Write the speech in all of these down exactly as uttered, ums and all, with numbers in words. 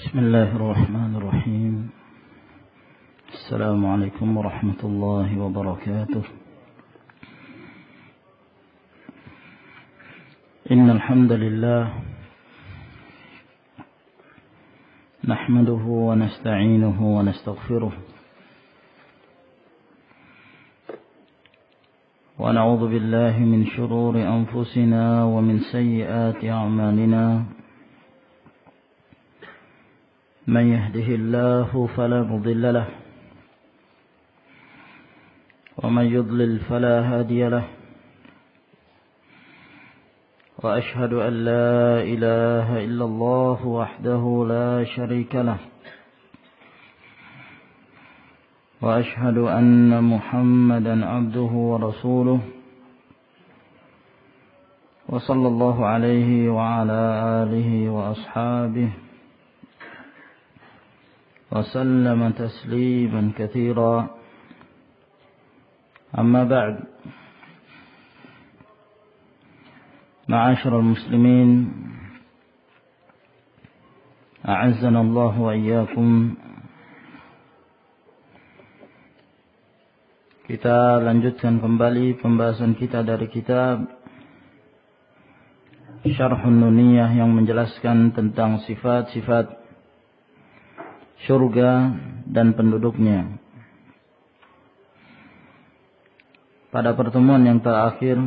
بسم الله الرحمن الرحيم. السلام عليكم ورحمة الله وبركاته. إن الحمد لله نحمده ونستعينه ونستغفره ونعوذ بالله من شرور أنفسنا ومن سيئات أعمالنا. من يهده الله فلا مضل له ومن يضلل فلا هادي له. وأشهد أن لا إله إلا الله وحده لا شريك له. وأشهد أن محمدا عبده ورسوله وصلى الله عليه وعلى آله وأصحابه وسلم تسليما كثيرا. أما بعد، معاشر المسلمين أعزنا الله وإياكم. Kita lanjutkan kembali pembahasan kita dari kitab Syarhun Nuniyah yang menjelaskan tentang sifat-sifat surga dan penduduknya. Pada pertemuan yang terakhir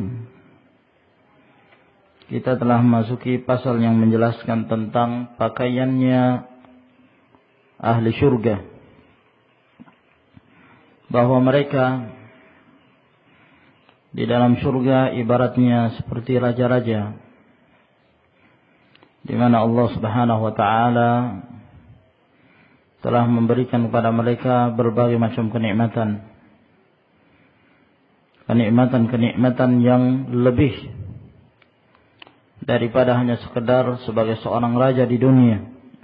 kita telah memasuki pasal yang menjelaskan tentang pakaiannya ahli surga, bahwa mereka di dalam surga ibaratnya seperti raja-raja, di mana Allah Subhanahu wa taala telah memberikan kepada mereka berbagai macam kenikmatan. Kenikmatan-kenikmatan yang lebih daripada hanya sekedar sebagai seorang raja di dunia.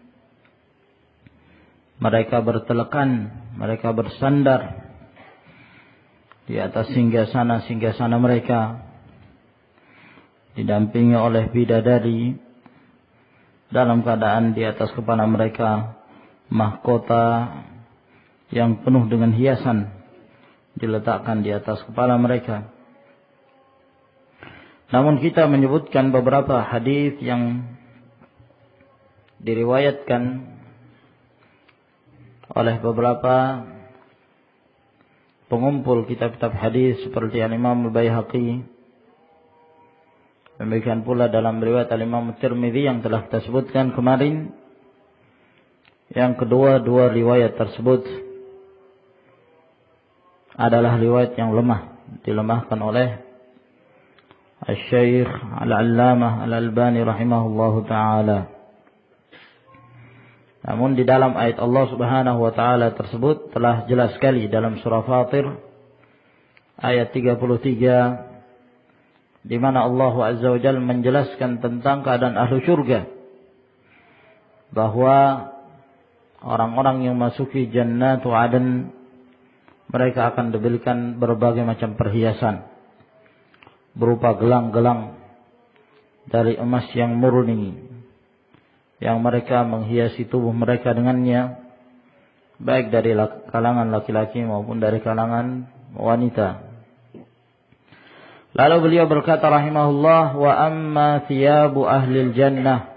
Mereka bertelekan, mereka bersandar di atas singgasana-singgasana mereka, didampingi oleh bidadari, dalam keadaan di atas kepala mereka mahkota yang penuh dengan hiasan diletakkan di atas kepala mereka. Namun kita menyebutkan beberapa hadis yang diriwayatkan oleh beberapa pengumpul kitab-kitab hadis seperti Al-Imam Al-Baihaqi, demikian pula dalam riwayat Al-Imam Tirmidzi yang telah kita sebutkan kemarin. Yang kedua, dua riwayat tersebut adalah riwayat yang lemah, dilemahkan oleh Al-Syeikh Al-Allamah Al-Albani rahimahullahu ta'ala. Namun di dalam ayat Allah Subhanahu wa ta'ala tersebut telah jelas sekali dalam surah Fatir ayat tiga puluh tiga, di mana Allah Azza wa Jalla menjelaskan tentang keadaan ahlu surga, bahwa orang-orang yang masuki Jannatu Aden, mereka akan diberikan berbagai macam perhiasan berupa gelang-gelang dari emas yang murni, yang mereka menghiasi tubuh mereka dengannya, baik dari kalangan laki-laki maupun dari kalangan wanita. Lalu beliau berkata rahimahullah, wa amma thiyabu ahlil jannah,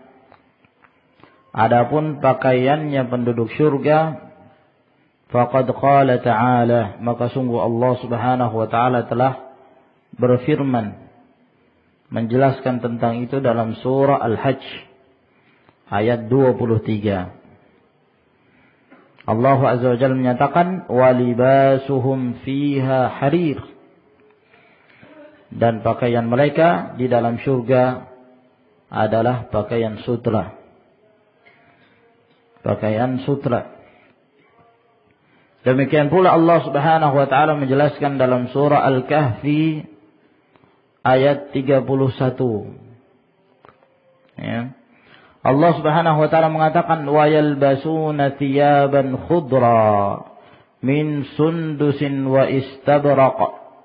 adapun pakaiannya penduduk surga, faqad qala ta'ala, maka sungguh Allah Subhanahu wa taala telah berfirman menjelaskan tentang itu dalam surah Al-Hajj ayat dua puluh tiga. Allah Azza wa Jalla menyatakan, wa libasuhum fiha harir, dan pakaian mereka di dalam surga adalah pakaian sutra. Pakaian sutra. Demikian pula Allah Subhanahu wa taala menjelaskan dalam surah Al-Kahfi ayat tiga puluh satu. Ya. Allah Subhanahu wa taala mengatakan, wa yalbasuna thiyaban khudra min sundusin wa istabraq.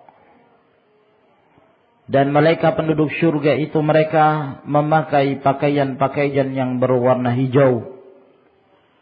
Dan mereka penduduk surga itu mereka memakai pakaian-pakaian yang berwarna hijau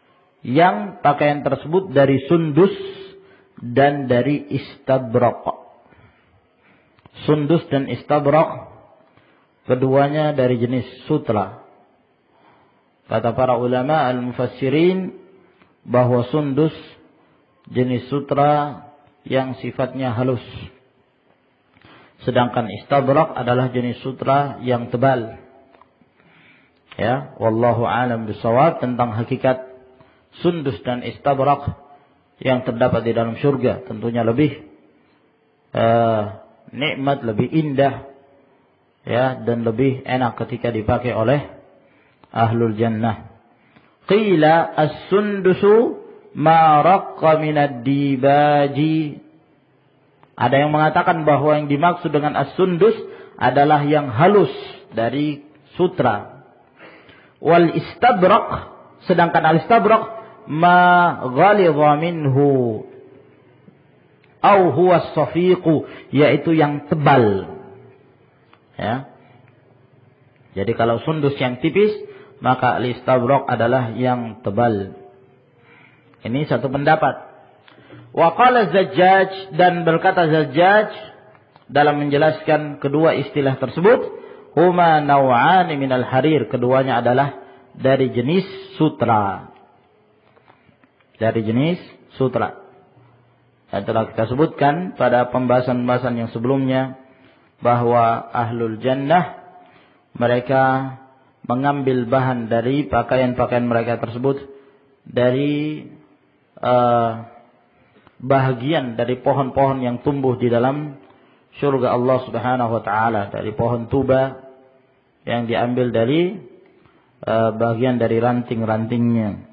yang pakaian tersebut dari sundus dan dari istabrak. Sundus dan istabrak keduanya dari jenis sutra. Kata para ulama al-mufassirin bahwa sundus jenis sutra yang sifatnya halus, sedangkan istabrak adalah jenis sutra yang tebal. Ya, wallahu a'lam bishawab tentang hakikat sundus dan istabrak yang terdapat di dalam surga. Tentunya lebih uh, nikmat, lebih indah, ya, dan lebih enak ketika dipakai oleh ahlul jannah. Qila as-sundusu ma raqqa minad dibaji. Ada yang mengatakan bahwa yang dimaksud dengan as-sundus adalah yang halus dari sutra. Wal istabrak, sedangkan al istabrak ma ghalidha minhu au huwa as-safiqu, yaitu yang tebal. Ya. Jadi kalau sundus yang tipis, maka al istabrak adalah yang tebal. Ini satu pendapat. Wa qala Zajjaj, dan berkata Zajjaj dalam menjelaskan kedua istilah tersebut, huma naw'ani minal harir, keduanya adalah dari jenis sutra. Dari jenis sutra. Dan telah kita sebutkan pada pembahasan-pembahasan yang sebelumnya bahwa ahlul jannah mereka mengambil bahan dari pakaian-pakaian mereka tersebut dari uh, bahagian dari pohon-pohon yang tumbuh di dalam surga Allah Subhanahu wa taala, dari pohon tuba yang diambil dari uh, bagian dari ranting-rantingnya.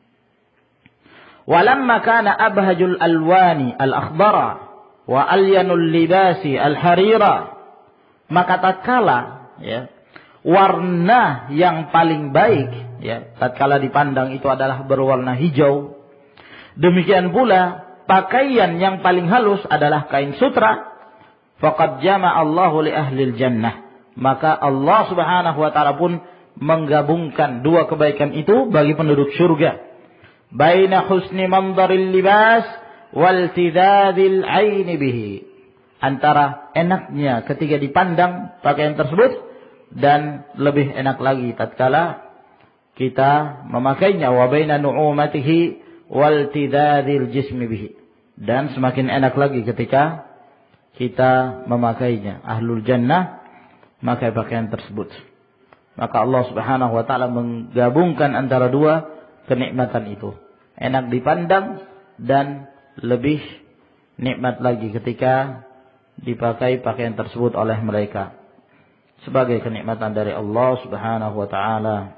Walamma kana abhajul alwani al-akhdara wa alyanul libasi al-harira, maka tatkala ya warna yang paling baik ya tatkala dipandang itu adalah berwarna hijau, demikian pula pakaian yang paling halus adalah kain sutra, faqad jama'a Allahu li ahlil jannah, maka Allah Subhanahu wa taala pun menggabungkan dua kebaikan itu bagi penduduk surga. Baina husni mandaril libas wal tidadil aini bihi, antara enaknya ketika dipandang pakaian tersebut dan lebih enak lagi tatkala kita memakainya. Wa baina nu'umatihi wal tidadil jismi bihi, dan semakin enak lagi ketika kita memakainya. Ahlul jannah memakai pakaian tersebut. Maka Allah Subhanahu wa taala menggabungkan antara dua kenikmatan itu. Enak dipandang dan lebih nikmat lagi ketika dipakai pakaian tersebut oleh mereka. Sebagai kenikmatan dari Allah Subhanahu wa taala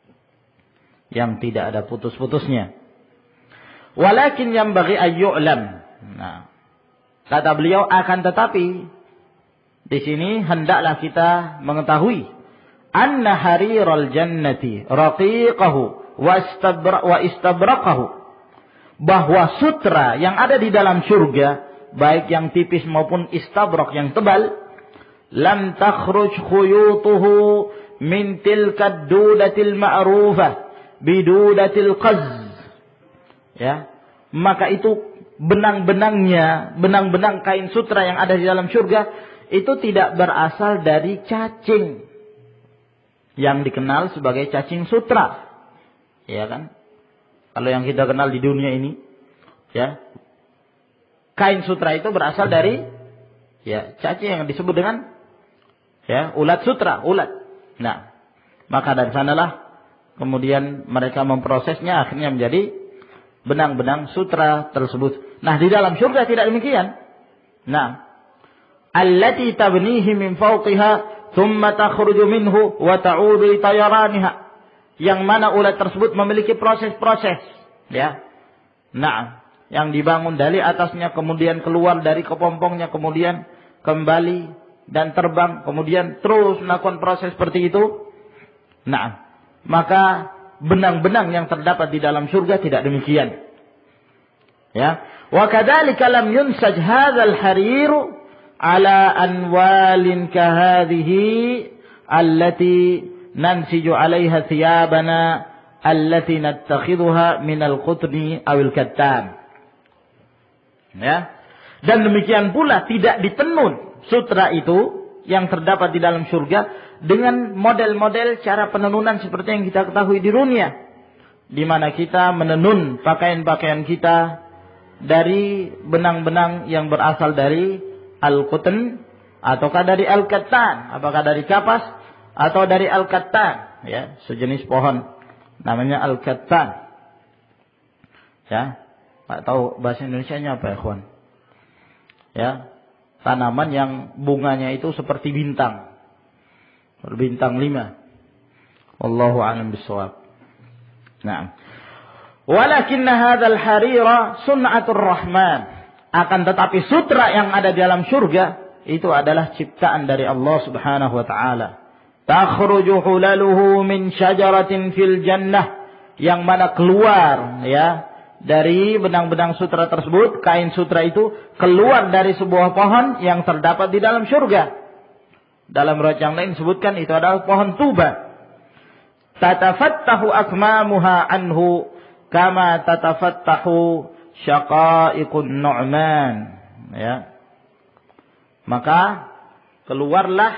yang tidak ada putus-putusnya. Walakin yang bagi ayyu'lam. Nah, kata beliau, akan tetapi di sini hendaklah kita mengetahui anna hariral jannati raqiqahu wa istabraqahu, bahwa sutra yang ada di dalam surga, baik yang tipis maupun istabrak yang tebal, lam takhruj khuyutuhu min tilka dudatil ma'rufah bidudatil qaz. Ya, maka itu benang-benangnya, benang-benang kain sutra yang ada di dalam surga itu tidak berasal dari cacing yang dikenal sebagai cacing sutra. Ya kan? Kalau yang kita kenal di dunia ini, ya, kain sutra itu berasal dari ya cacing yang disebut dengan ya ulat sutra, ulat. Nah, maka dari sanalah kemudian mereka memprosesnya akhirnya menjadi benang-benang sutra tersebut. Nah, di dalam surga tidak demikian. Nah, allati tabnihi min fawqiha thumma takhruju minhu wa ta'udu li tayaraniha, yang mana ulat tersebut memiliki proses-proses, ya. Nah, yang dibangun dari atasnya, kemudian keluar dari kepompongnya, kemudian kembali dan terbang, kemudian terus melakukan proses seperti itu. Nah, maka benang-benang yang terdapat di dalam surga tidak demikian. Ya, wa kadzalika lam yunsaj hadzal harir ala anwalin kahadhihi allati nansiju 'alaiha thiyabana allati nattakhidhuha minal qutni awil kattan. Ya. Dan demikian pula tidak ditenun sutra itu yang terdapat di dalam surga dengan model-model cara penenunan seperti yang kita ketahui di dunia, di mana kita menenun pakaian-pakaian kita dari benang-benang yang berasal dari al-qutn ataukah dari al-kattan, apakah dari kapas atau dari al-kattan, ya, sejenis pohon namanya al-kattan. Ya, Pak tahu bahasa Indonesianya apa ya, kawan? Ya, tanaman yang bunganya itu seperti bintang. Berbintang lima. Wallahu a'lam bishawab. Nah. Walakinna hadzal harira sun'atur rahman. Akan tetapi sutra yang ada di dalam surga itu adalah ciptaan dari Allah Subhanahu wa taala. Takhruju hulaluhu min syajaratin fil jannah, yang mana keluar ya dari benang-benang sutra tersebut, kain sutra itu keluar dari sebuah pohon yang terdapat di dalam surga. Dalam riwayat yang lain disebutkan itu adalah pohon tuba. Tatafattahu akmamuha anhu kama tatafattahu syaqaiqun nu'man. Ya. Maka keluarlah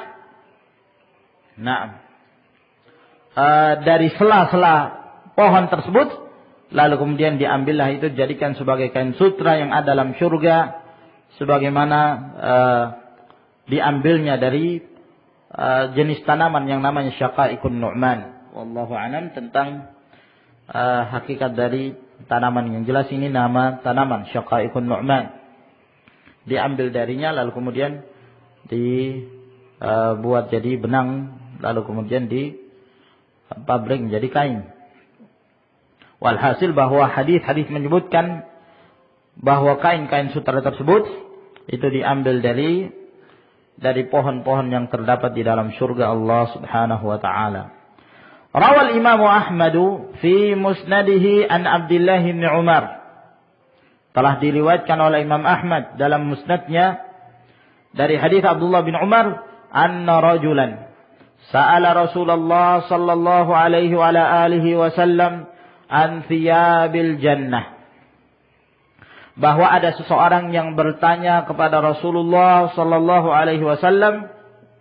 nah uh, dari sela-sela pohon tersebut, lalu kemudian diambillah itu dijadikan sebagai kain sutra yang ada dalam surga, sebagaimana uh, diambilnya dari Uh, jenis tanaman yang namanya syaqaiqun nu'man. Wallahu a'lam tentang uh, hakikat dari tanaman. Yang jelas ini nama tanaman syaqaiqun nu'man. Diambil darinya lalu kemudian dibuat uh, jadi benang, lalu kemudian di pabrik menjadi kain. Walhasil bahwa hadis-hadis menyebutkan bahwa kain-kain sutra tersebut itu diambil dari dari pohon-pohon yang terdapat di dalam surga Allah Subhanahu wa taala. Rawal Imam Ahmad fi musnadihi an Abdullah bin Umar. Telah diriwayatkan oleh Imam Ahmad dalam musnadnya dari hadis Abdullah bin Umar, anna rajulan sa'ala Rasulullah sallallahu alaihi wa ala alihi wasallam an thiyabil jannah. Bahwa ada seseorang yang bertanya kepada Rasulullah sallallahu alaihi wasallam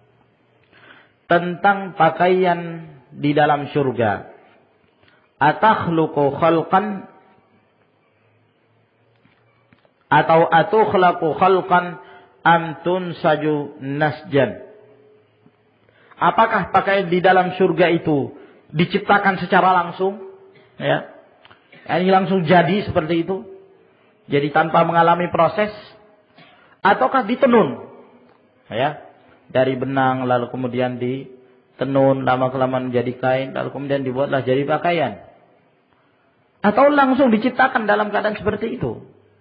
tentang pakaian di dalam surga. Atakhluqu khalqan atau atukhlaqu khalqan am tunsaju nasjan. Apakah pakaian di dalam surga itu diciptakan secara langsung? Ya. Ini langsung jadi seperti itu? Jadi tanpa mengalami proses, ataukah ditenun, ya, dari benang lalu kemudian ditenun lama kelamaan menjadi kain lalu kemudian dibuatlah jadi pakaian, atau langsung diciptakan dalam keadaan seperti itu?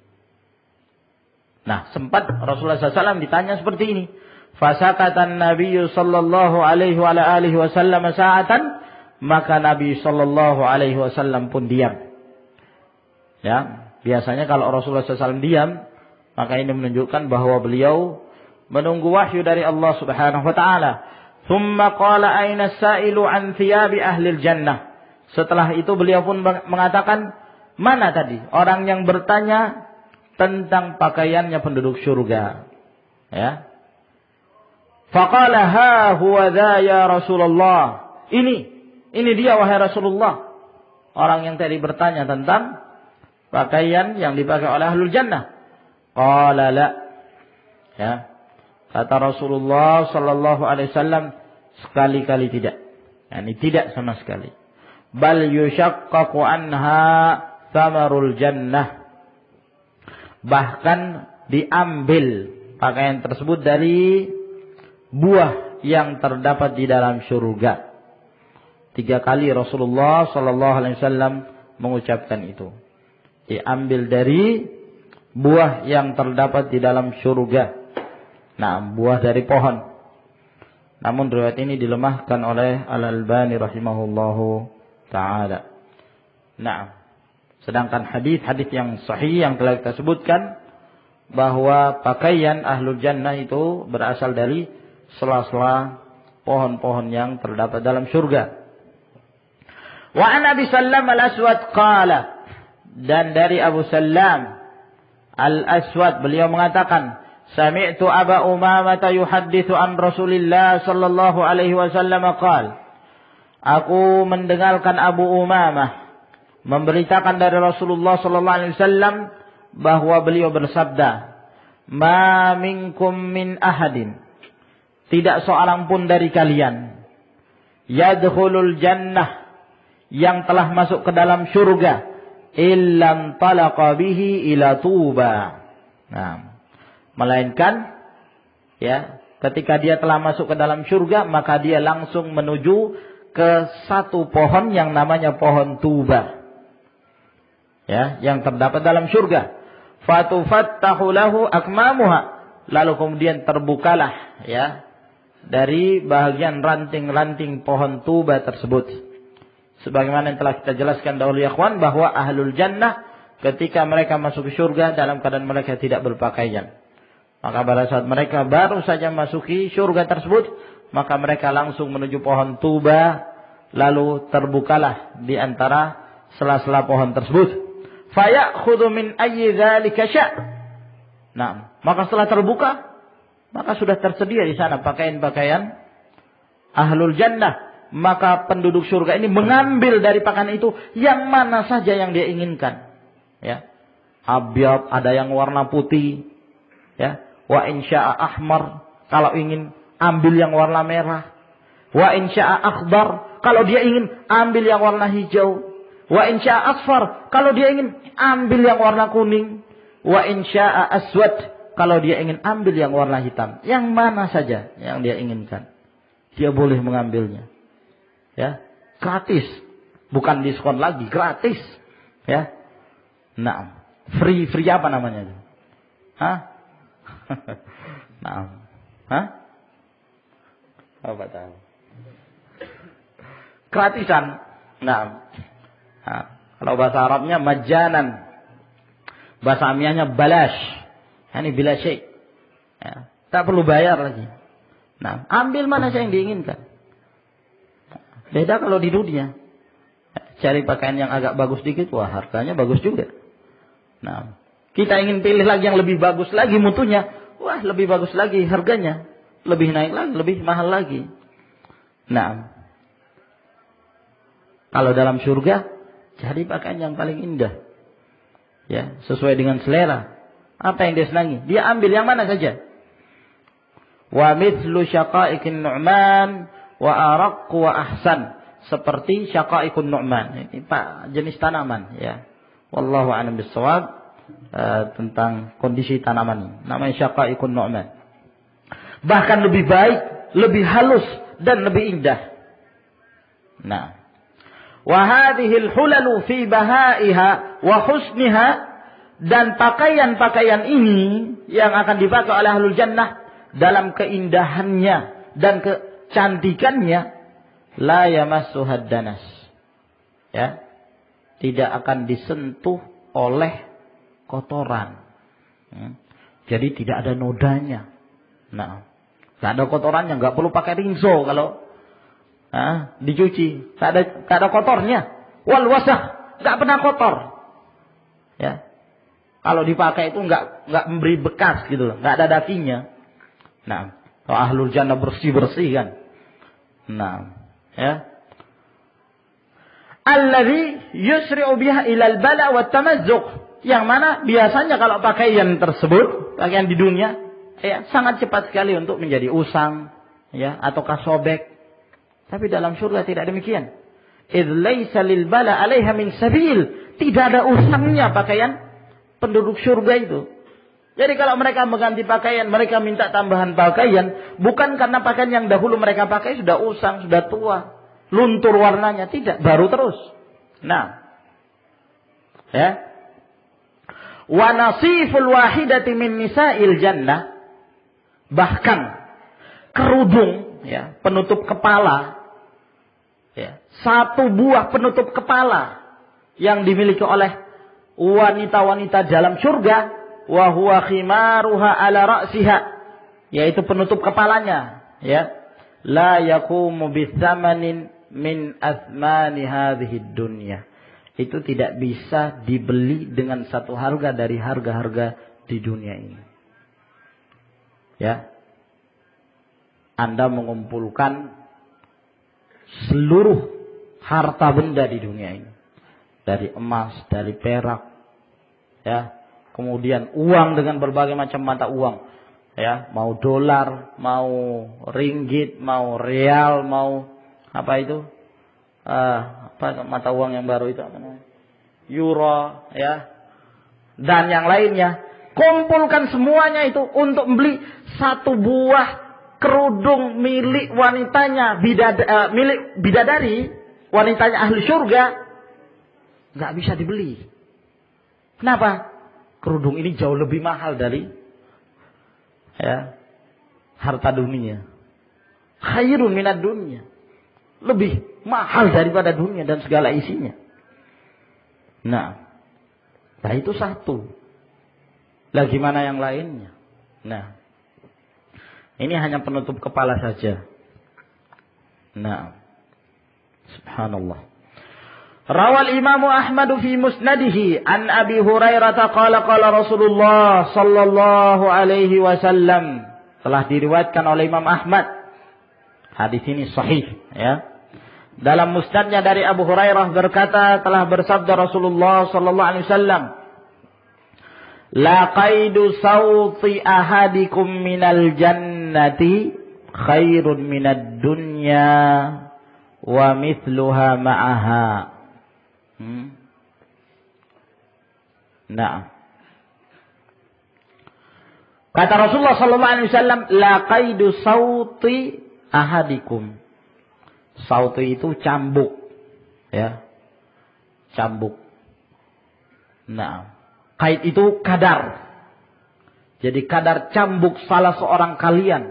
Nah, sempat Rasulullah sallallahu alaihi wasallam ditanya seperti ini. Fasakatan Nabi sallallahu alaihi wa alihi wasallam sa'atan, maka Nabi sallallahu alaihi wasallam pun diam. Ya. Biasanya kalau Rasulullah sallallahu alaihi wasallam diam, maka ini menunjukkan bahwa beliau menunggu wahyu dari Allah Subhanahu wa taala. Tsumma qala aina as-sa'ilu an thiyabi ahli al-jannah. Setelah itu beliau pun mengatakan, mana tadi orang yang bertanya tentang pakaiannya penduduk surga? Ya. Faqala ha huwa dha ya Rasulullah. Ini, ini dia wahai Rasulullah. Orang yang tadi bertanya tentang pakaian yang dipakai oleh ahlul jannah. Qala la. Ya. Kata Rasulullah sallallahu alaihi wasallam, sekali-kali tidak. Yani tidak sama sekali. Bal yushaqqaqu anha thamarul jannah. Bahkan diambil pakaian tersebut dari buah yang terdapat di dalam surga. Tiga kali Rasulullah sallallahu alaihi wasallam mengucapkan itu. Diambil dari buah yang terdapat di dalam surga. Nah, buah dari pohon. Namun riwayat ini dilemahkan oleh Al-Albani rahimahullahu ta'ala. Nah, sedangkan hadis-hadis yang sahih yang telah kita sebutkan bahwa pakaian ahlul jannah itu berasal dari sela-sela pohon-pohon yang terdapat dalam surga. Wa an Abi Sallam al-Aswad qala, dan dari Abu Sallam al-Aswad beliau mengatakan, sami'tu Aba Umamah yuhadditsu an Rasulillah sallallahu alaihi wasallam qala, aku mendengarkan Abu Umamah memberitakan dari Rasulullah sallallahu alaihi wasallam bahwa beliau bersabda, ma minkum min ahadin, tidak seorang pun dari kalian, yadkhulul jannah, yang telah masuk ke dalam surga, illam talaqa bihi ila Tuba. Nah, melainkan ya, ketika dia telah masuk ke dalam surga, maka dia langsung menuju ke satu pohon yang namanya pohon Tuba, ya, yang terdapat dalam surga. Fatufattahu lahu akmamuha, lalu kemudian terbukalah ya dari bahagian ranting-ranting pohon Tuba tersebut. Sebagaimana yang telah kita jelaskan dahulu ya ikhwan, bahwa ahlul jannah ketika mereka masuk ke surga dalam keadaan mereka tidak berpakaian. Maka pada saat mereka baru saja masuki surga tersebut, maka mereka langsung menuju pohon Tuba, lalu terbukalah di antara sela-sela pohon tersebut. Fayakhudhu min ayyi dzalika sya'. Nah, maka setelah terbuka, maka sudah tersedia di sana pakaian-pakaian ahlul jannah. Maka penduduk surga ini mengambil dari pakaian itu yang mana saja yang dia inginkan. Ya. Abyad, ada yang warna putih, ya. Wa in syaa ahmar, kalau ingin ambil yang warna merah. Wa in syaa akhdar, kalau dia ingin ambil yang warna hijau. Wa in syaa asfar, kalau dia ingin ambil yang warna kuning. Wa in syaa aswad, kalau dia ingin ambil yang warna hitam. Yang mana saja yang dia inginkan, dia boleh mengambilnya. Ya, gratis. Bukan diskon lagi, gratis. Ya. Nah, free free apa namanya? Hah? Nah. Hah? Apa tahu? Gratisan. Nah. Nah, kalau bahasa Arabnya majanan. Bahasa Amiahnya balash. Ini bila syai'. Ya, tak perlu bayar lagi. Nah, ambil mana saja yang diinginkan. Beda kalau di dunia. Cari pakaian yang agak bagus dikit, wah harganya bagus juga. Nah, kita ingin pilih lagi yang lebih bagus lagi mutunya, wah lebih bagus lagi harganya, lebih naik lagi, lebih mahal lagi. Nah, kalau dalam surga, cari pakaian yang paling indah, ya, sesuai dengan selera. Apa yang dia senangi, dia ambil yang mana saja. Wa mithlu syaqa'ikin nu'man wa araq wa ahsan, seperti syaqa'iqun nu'man. Ini Pak jenis tanaman, ya. Wallahu a'lam bissawab. Uh, tentang kondisi tanaman ini. Namanya syaqa'iqun nu'man. Bahkan lebih baik, lebih halus dan lebih indah. Nah, wa hadhil hulalu fi bahaiha wa husniha, dan pakaian-pakaian ini yang akan dipakai oleh ahlul jannah dalam keindahannya dan kecantikannya, la yamassuhad danas. Ya. Tidak akan disentuh oleh kotoran. Hmm. Jadi tidak ada nodanya. Nah, tidak ada kotorannya, nggak perlu pakai rinso kalau ah, dicuci. Tak ada, tak ada kotornya. Wal wasah, nggak pernah kotor. Ya, kalau dipakai itu nggak nggak memberi bekas gitu, nggak ada dagingnya. Nah, kalau ahlul jannah bersih bersih kan. Nah, ya. Alladhi yusri'u biha ilal bala wa tamazzuq, yang mana biasanya kalau pakaian tersebut, pakaian di dunia, ya, sangat cepat sekali untuk menjadi usang, ya, ataukah sobek. Tapi dalam surga tidak demikian. Idz laisa lil bala 'alaiha min sabil, tidak ada usangnya pakaian penduduk surga itu. Jadi kalau mereka mengganti pakaian, mereka minta tambahan pakaian, bukan karena pakaian yang dahulu mereka pakai sudah usang, sudah tua, luntur warnanya, tidak, baru terus. Nah, ya. Wa nasiful wahidati min nisa'il jannah, bahkan kerudung, ya, penutup kepala, ya, satu buah penutup kepala yang dimiliki oleh wanita-wanita dalam surga, wa huwa khimaruha ala ra'siha, yaitu penutup kepalanya, ya, la yaqumu bitsamanin min athmani hadhihi dunya. Itu tidak bisa dibeli dengan satu harga dari harga-harga di dunia ini. Ya. Anda mengumpulkan seluruh harta benda di dunia ini. Dari emas, dari perak, ya. Kemudian uang dengan berbagai macam mata uang. Ya, mau dolar, mau ringgit, mau real, mau apa itu? Uh, apa mata uang yang baru itu apa namanya? Euro, ya. Dan yang lainnya. Kumpulkan semuanya itu untuk membeli satu buah kerudung milik wanitanya, bidad, uh, milik bidadari, wanitanya ahli surga, nggak bisa dibeli. Kenapa? Kerudung ini jauh lebih mahal dari ya harta dunia. Khairun minad dunia. Lebih mahal daripada dunia dan segala isinya. Nah, nah itu satu. Lah gimana yang lainnya? Nah, ini hanya penutup kepala saja. Nah, subhanallah. Rawal Imam Ahmad fi musnadihi an Abi Hurairah qala qala Rasulullah sallallahu alaihi wasallam. Telah diriwayatkan oleh Imam Ahmad. Hadis ini sahih, ya. Dalam musnadnya dari Abu Hurairah berkata, telah bersabda Rasulullah sallallahu alaihi wasallam, la qaidu sawti ahadikum minal jannati khairun minad dunya wa mithluha ma'aha. Hmm. Nah, kata Rasulullah sallallahu alaihi wasallam, la qaidu sauti ahadikum. Sauti itu cambuk, ya, cambuk. Nah, kait itu kadar. Jadi kadar cambuk salah seorang kalian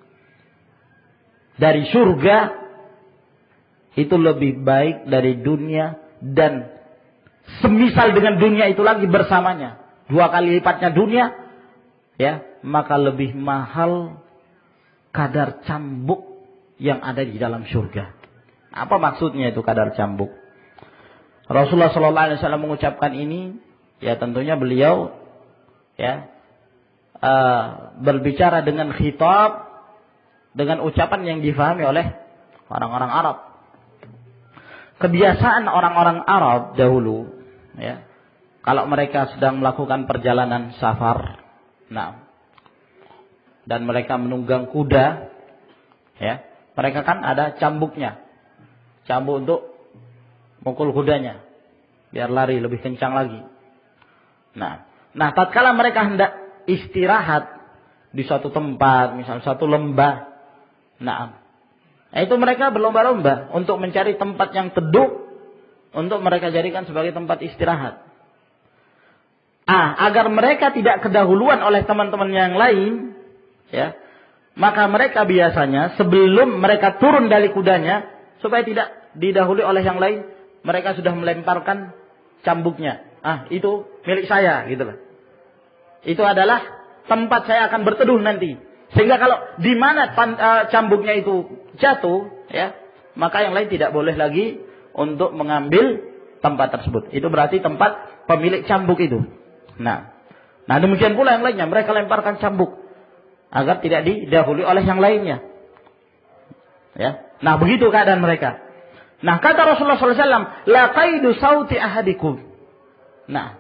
dari surga itu lebih baik dari dunia dan semisal dengan dunia itu lagi bersamanya, dua kali lipatnya dunia, ya, maka lebih mahal kadar cambuk yang ada di dalam surga. Apa maksudnya itu kadar cambuk? Rasulullah sallallahu alaihi wasallam mengucapkan ini, ya tentunya beliau, ya, uh, berbicara dengan khitab, dengan ucapan yang difahami oleh orang-orang Arab. Kebiasaan orang-orang Arab dahulu, ya, kalau mereka sedang melakukan perjalanan safar, nah, dan mereka menunggang kuda, ya, mereka kan ada cambuknya, cambuk untuk mukul kudanya, biar lari lebih kencang lagi. Nah, nah, tatkala mereka hendak istirahat di suatu tempat, misalnya suatu lembah, nah. Nah, itu mereka berlomba-lomba untuk mencari tempat yang teduh untuk mereka jadikan sebagai tempat istirahat. Ah, agar mereka tidak kedahuluan oleh teman-teman yang lain, ya, maka mereka biasanya sebelum mereka turun dari kudanya, supaya tidak didahului oleh yang lain, mereka sudah melemparkan cambuknya. Ah, itu milik saya, gitu loh. Itu adalah tempat saya akan berteduh nanti. Sehingga kalau di mana uh, cambuknya itu jatuh, ya, maka yang lain tidak boleh lagi untuk mengambil tempat tersebut. Itu berarti tempat pemilik cambuk itu. Nah, nah demikian pula yang lainnya, mereka lemparkan cambuk agar tidak didahului oleh yang lainnya. Ya, nah begitu keadaan mereka. Nah kata Rasulullah sallallahu alaihi wasallam, la qaidu sauti ahadikum. Nah,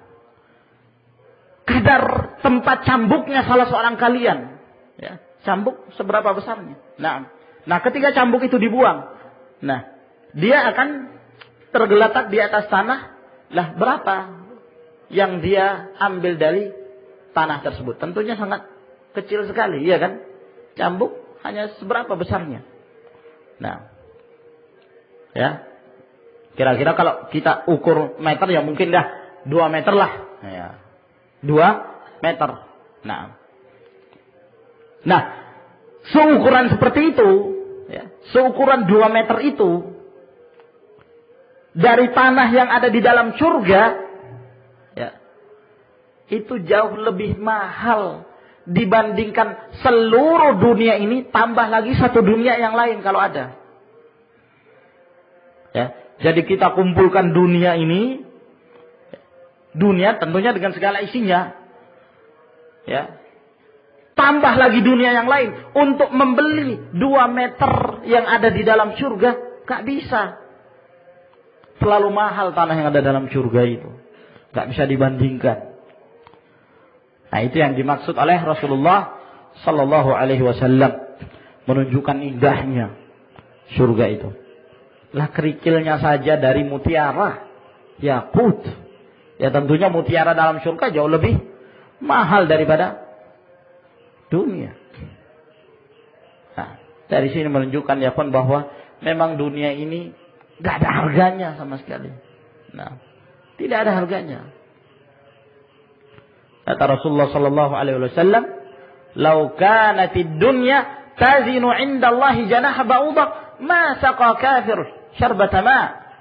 kadar tempat cambuknya salah seorang kalian. Ya, cambuk seberapa besarnya? Nah, nah ketika cambuk itu dibuang, nah dia akan tergeletak di atas tanah. Lah berapa yang dia ambil dari tanah tersebut? Tentunya sangat kecil sekali, ya kan? Cambuk hanya seberapa besarnya? Nah, ya, kira-kira kalau kita ukur meter ya mungkin dah dua meter lah, ya, dua meter. Nah. Nah, seukuran seperti itu, ya, seukuran dua meter itu, dari tanah yang ada di dalam surga, ya, itu jauh lebih mahal dibandingkan seluruh dunia ini, tambah lagi satu dunia yang lain kalau ada. Ya, jadi kita kumpulkan dunia ini, dunia tentunya dengan segala isinya. Ya. Tambah lagi dunia yang lain untuk membeli dua meter yang ada di dalam surga, gak bisa. Terlalu mahal tanah yang ada dalam surga itu. Gak bisa dibandingkan. Nah, itu yang dimaksud oleh Rasulullah sallallahu alaihi wasallam, menunjukkan indahnya surga itu. Lah kerikilnya saja dari mutiara, yakut. Ya tentunya mutiara dalam surga jauh lebih mahal daripada dunia. Nah, dari sini menunjukkan ya pun bahwa memang dunia ini gak ada harganya sama sekali. Nah, tidak ada harganya. Kata Rasulullah sallallahu alaihi wasallam, "Lau kanatid dunya tazinu 'inda Allah janaha ba'udah, ma saqa kafir syarbata ma."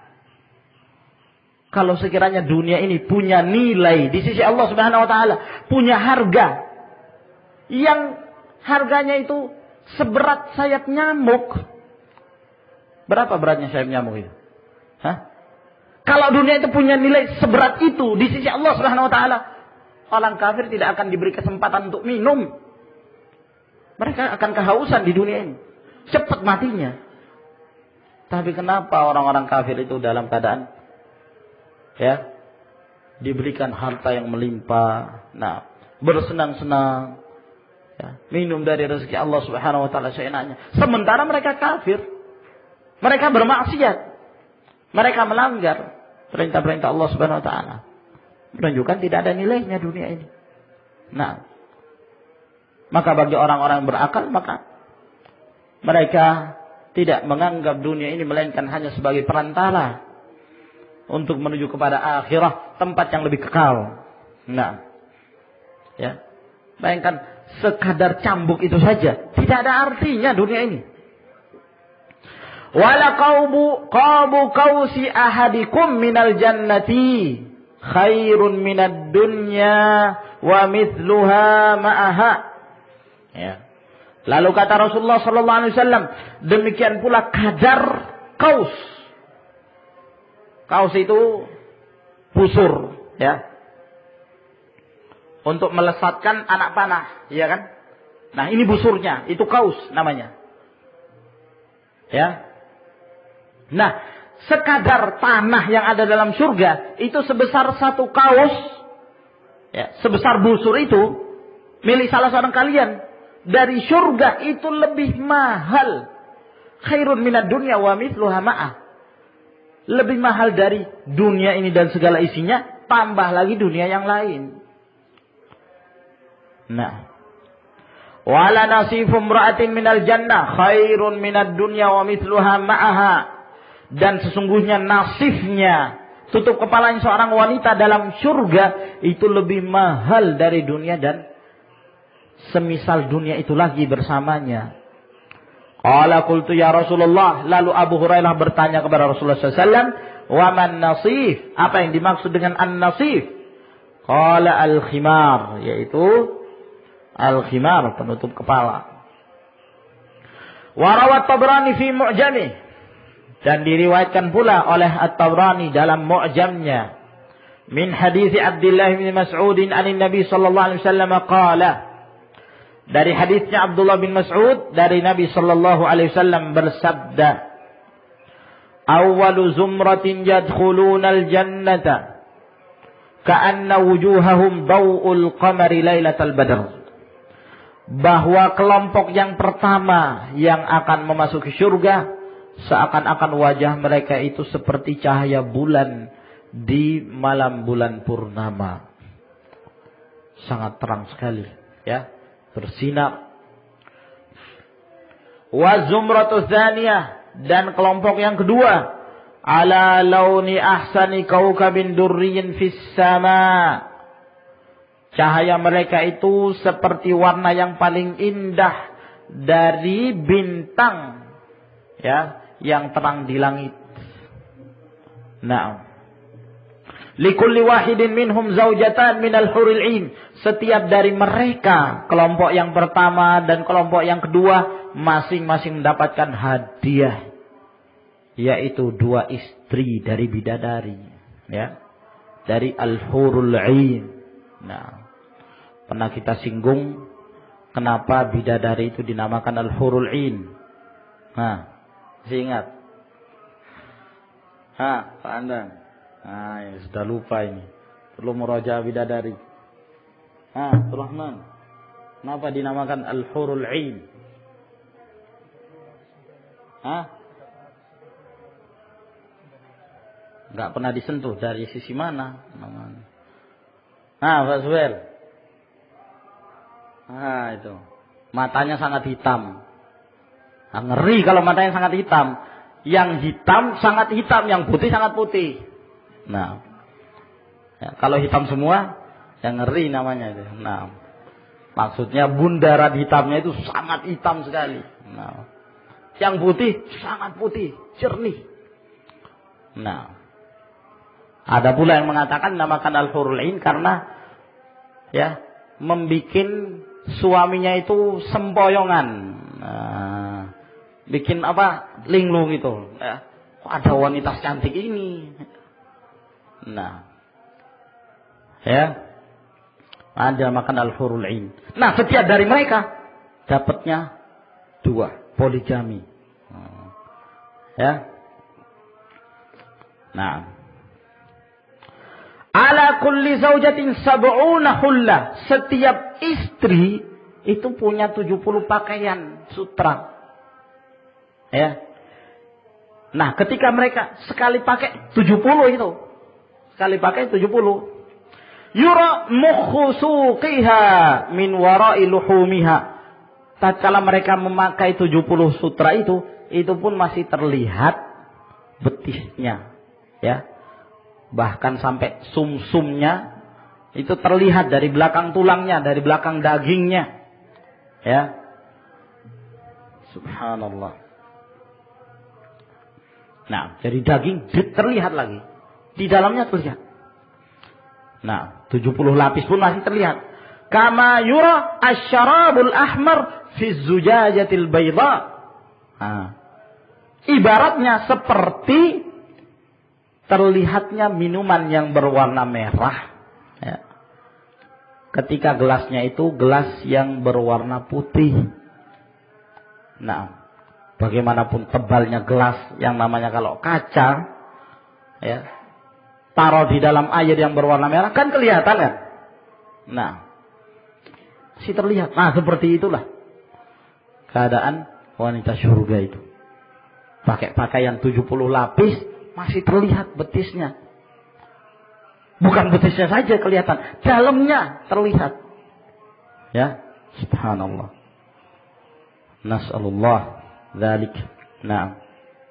Kalau sekiranya dunia ini punya nilai di sisi Allah Subhanahu wa taala, punya harga yang harganya itu seberat sayap nyamuk. Berapa beratnya sayap nyamuk itu? Hah? Kalau dunia itu punya nilai seberat itu di sisi Allah Subhanahu wa taala, orang kafir tidak akan diberi kesempatan untuk minum. Mereka akan kehausan di dunia ini. Cepat matinya. Tapi kenapa orang-orang kafir itu dalam keadaan ya diberikan harta yang melimpah, nah, bersenang-senang, ya, minum dari rezeki Allah Subhanahu wa taala seenaknya. Sementara mereka kafir. Mereka bermaksiat. Mereka melanggar perintah-perintah Allah Subhanahu wa taala. Menunjukkan tidak ada nilainya dunia ini. Nah, maka bagi orang-orang berakal, maka mereka tidak menganggap dunia ini melainkan hanya sebagai perantara untuk menuju kepada akhirah, tempat yang lebih kekal. Nah, ya, bayangkan sekadar cambuk itu saja, tidak ada artinya dunia ini. Wala qaubu qabu qausi ahadikum minal jannati khairun minad dunya wa mithluha ma'aha. Ya. Lalu kata Rasulullah sallallahu alaihi wasallam, demikian pula kadar kaus. Kaus itu busur, ya. Untuk melesatkan anak panah, ya kan? Nah, ini busurnya, itu kaus namanya. Ya. Nah, sekadar tanah yang ada dalam surga itu sebesar satu kaus, ya, sebesar busur itu milik salah seorang kalian dari surga itu lebih mahal. Khairun minad dunya wa mithluha ma'ah. Lebih mahal dari dunia ini dan segala isinya, tambah lagi dunia yang lain. Nah, wala nasifu imra'atin minal jannah khairun minad dunya wa mithluha ma'aha. Dan sesungguhnya nasibnya, tutup kepalanya seorang wanita dalam surga itu lebih mahal dari dunia dan semisal dunia itu lagi bersamanya. Qala qultu ya Rasulullah, lalu Abu Hurairah bertanya kepada Rasulullah sallallahu alaihi wasallam, wa man nasif? Apa yang dimaksud dengan an-nasif? Qala al-khimar, yaitu al-khimar, penutup kepala. Wa rawat Tabrani fi mu'jamih, dan diriwayatkan pula oleh At-Tabrani dalam Mu'jamnya min hadis Abdullah bin Mas'ud anin Nabi sallallahu alaihi wasallam qala, dari hadisnya Abdullah bin Mas'ud dari Nabi sallallahu alaihi wasallam bersabda, awwalu zumratin yadkhuluna al-jannata ka'anna wujuhahum daw'ul qamari lailatal badr. Bahwa kelompok yang pertama yang akan memasuki surga seakan-akan wajah mereka itu seperti cahaya bulan di malam bulan purnama. Sangat terang sekali, ya, bersinar. Wa zumratu tsaniyah, dan kelompok yang kedua, ala launi ahsani kaukabin durriyin fis sama. Cahaya mereka itu seperti warna yang paling indah dari bintang, ya, yang terang di langit. Nah, likulli wahidin minhum zaujatan minal huril 'ain. Setiap dari mereka, kelompok yang pertama dan kelompok yang kedua, masing-masing mendapatkan hadiah yaitu dua istri dari bidadari, ya, dari al-hurul 'ain. Nah, pernah kita singgung kenapa bidadari itu dinamakan al-hurul 'ain. Nah, masih ingat? Hah, Pak Anda? Nah, ya, sudah lupa ini. Perlu murajaah bidadari. Ah, Rahman. Kenapa dinamakan al-hurul 'ain? Hah? Enggak pernah disentuh dari sisi mana? Nah, Pak Suwer. Ah, itu. Matanya sangat hitam. Nah, ngeri kalau matanya sangat hitam. Yang hitam sangat hitam, yang putih sangat putih. Nah, ya, kalau hitam semua, yang ngeri namanya itu. Nah, maksudnya bundaran hitamnya itu sangat hitam sekali. Nah, yang putih sangat putih, jernih. Nah, ada pula yang mengatakan namakan al-hurul 'ain karena ya membikin suaminya itu sempoyongan. Nah, bikin apa? Linglung itu. Ya, kok ada wanita cantik ini? Nah, ya, ada makan al-hurul 'ain. Nah, setiap dari mereka dapatnya dua, poligami. Ya. Nah, ala kulli zaujatin sab'una hullah. Setiap istri itu punya tujuh puluh pakaian sutra. Ya. Nah, ketika mereka sekali pakai tujuh puluh itu. Sekali pakai tujuh puluh. Yura mukhusuqiha min wara'i luhumiha. Tatkala mereka memakai tujuh puluh sutra itu, itu pun masih terlihat betisnya. Ya. Bahkan sampai sumsumnya itu terlihat dari belakang tulangnya, dari belakang dagingnya. Ya. Subhanallah. Nah, dari daging terlihat lagi. Di dalamnya terlihat. Nah, tujuh puluh lapis pun masih terlihat. Kama yura asyarabul ahmar fi zujajatil bayda. Nah, ibaratnya seperti terlihatnya minuman yang berwarna merah. Ya. Ketika gelasnya itu gelas yang berwarna putih. Nah, bagaimanapun tebalnya gelas yang namanya kalau kaca, ya, taruh di dalam air yang berwarna merah kan kelihatan kan? Nah, masih terlihat. Nah, seperti itulah keadaan wanita surga itu. Pakai pakaian tujuh puluh lapis, masih terlihat betisnya. Bukan betisnya saja kelihatan, dalamnya terlihat. Ya, subhanallah. Nas'alullah dzalik. Nah.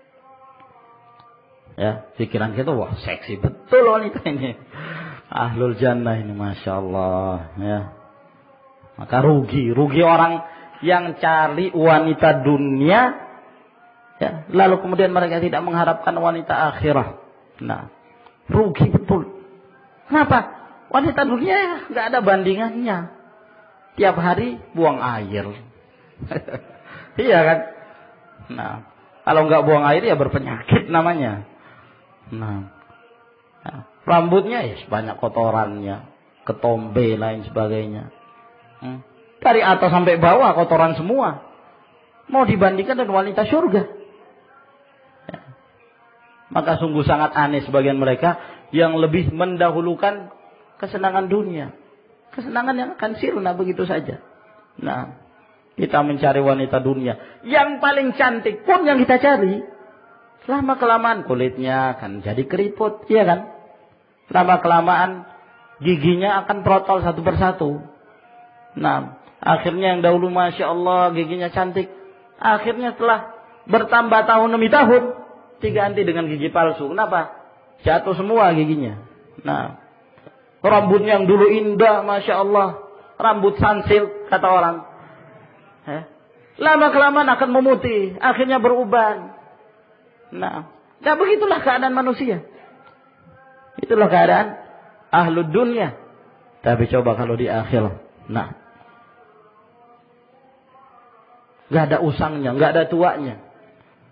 Ya, pikiran kita, wah seksi betul wanita ini. Ahlul jannah ini, Masya Allah. Ya. Maka rugi, rugi orang yang cari wanita dunia, ya, lalu kemudian mereka tidak mengharapkan wanita akhirah. Nah, rugi betul. Kenapa? Wanita dunia ya, nggak ada bandingannya. Tiap hari buang air. Iya kan? Nah, kalau nggak buang air ya berpenyakit namanya. Nah, nah, rambutnya ya banyak kotorannya, ketombe lain sebagainya. Hmm. Dari atas sampai bawah kotoran semua. Mau dibandingkan dengan wanita surga. Ya. Maka sungguh sangat aneh sebagian mereka yang lebih mendahulukan kesenangan dunia. Kesenangan yang akan sirna begitu saja. Nah, kita mencari wanita dunia. Yang paling cantik pun yang kita cari. Lama kelamaan kulitnya akan jadi keriput, iya kan? Lama kelamaan giginya akan protol satu persatu. Nah, akhirnya yang dahulu Masya Allah giginya cantik, akhirnya setelah bertambah tahun demi tahun diganti dengan gigi palsu. Kenapa? Jatuh semua giginya. Nah, rambutnya yang dulu indah Masya Allah, rambut sansil kata orang. Eh? Lama kelamaan akan memutih, akhirnya beruban. Nah, nah begitulah keadaan manusia. Itulah keadaan ahlud dunia. Tapi coba kalau di akhir, nah, gak ada usangnya, gak ada tuanya.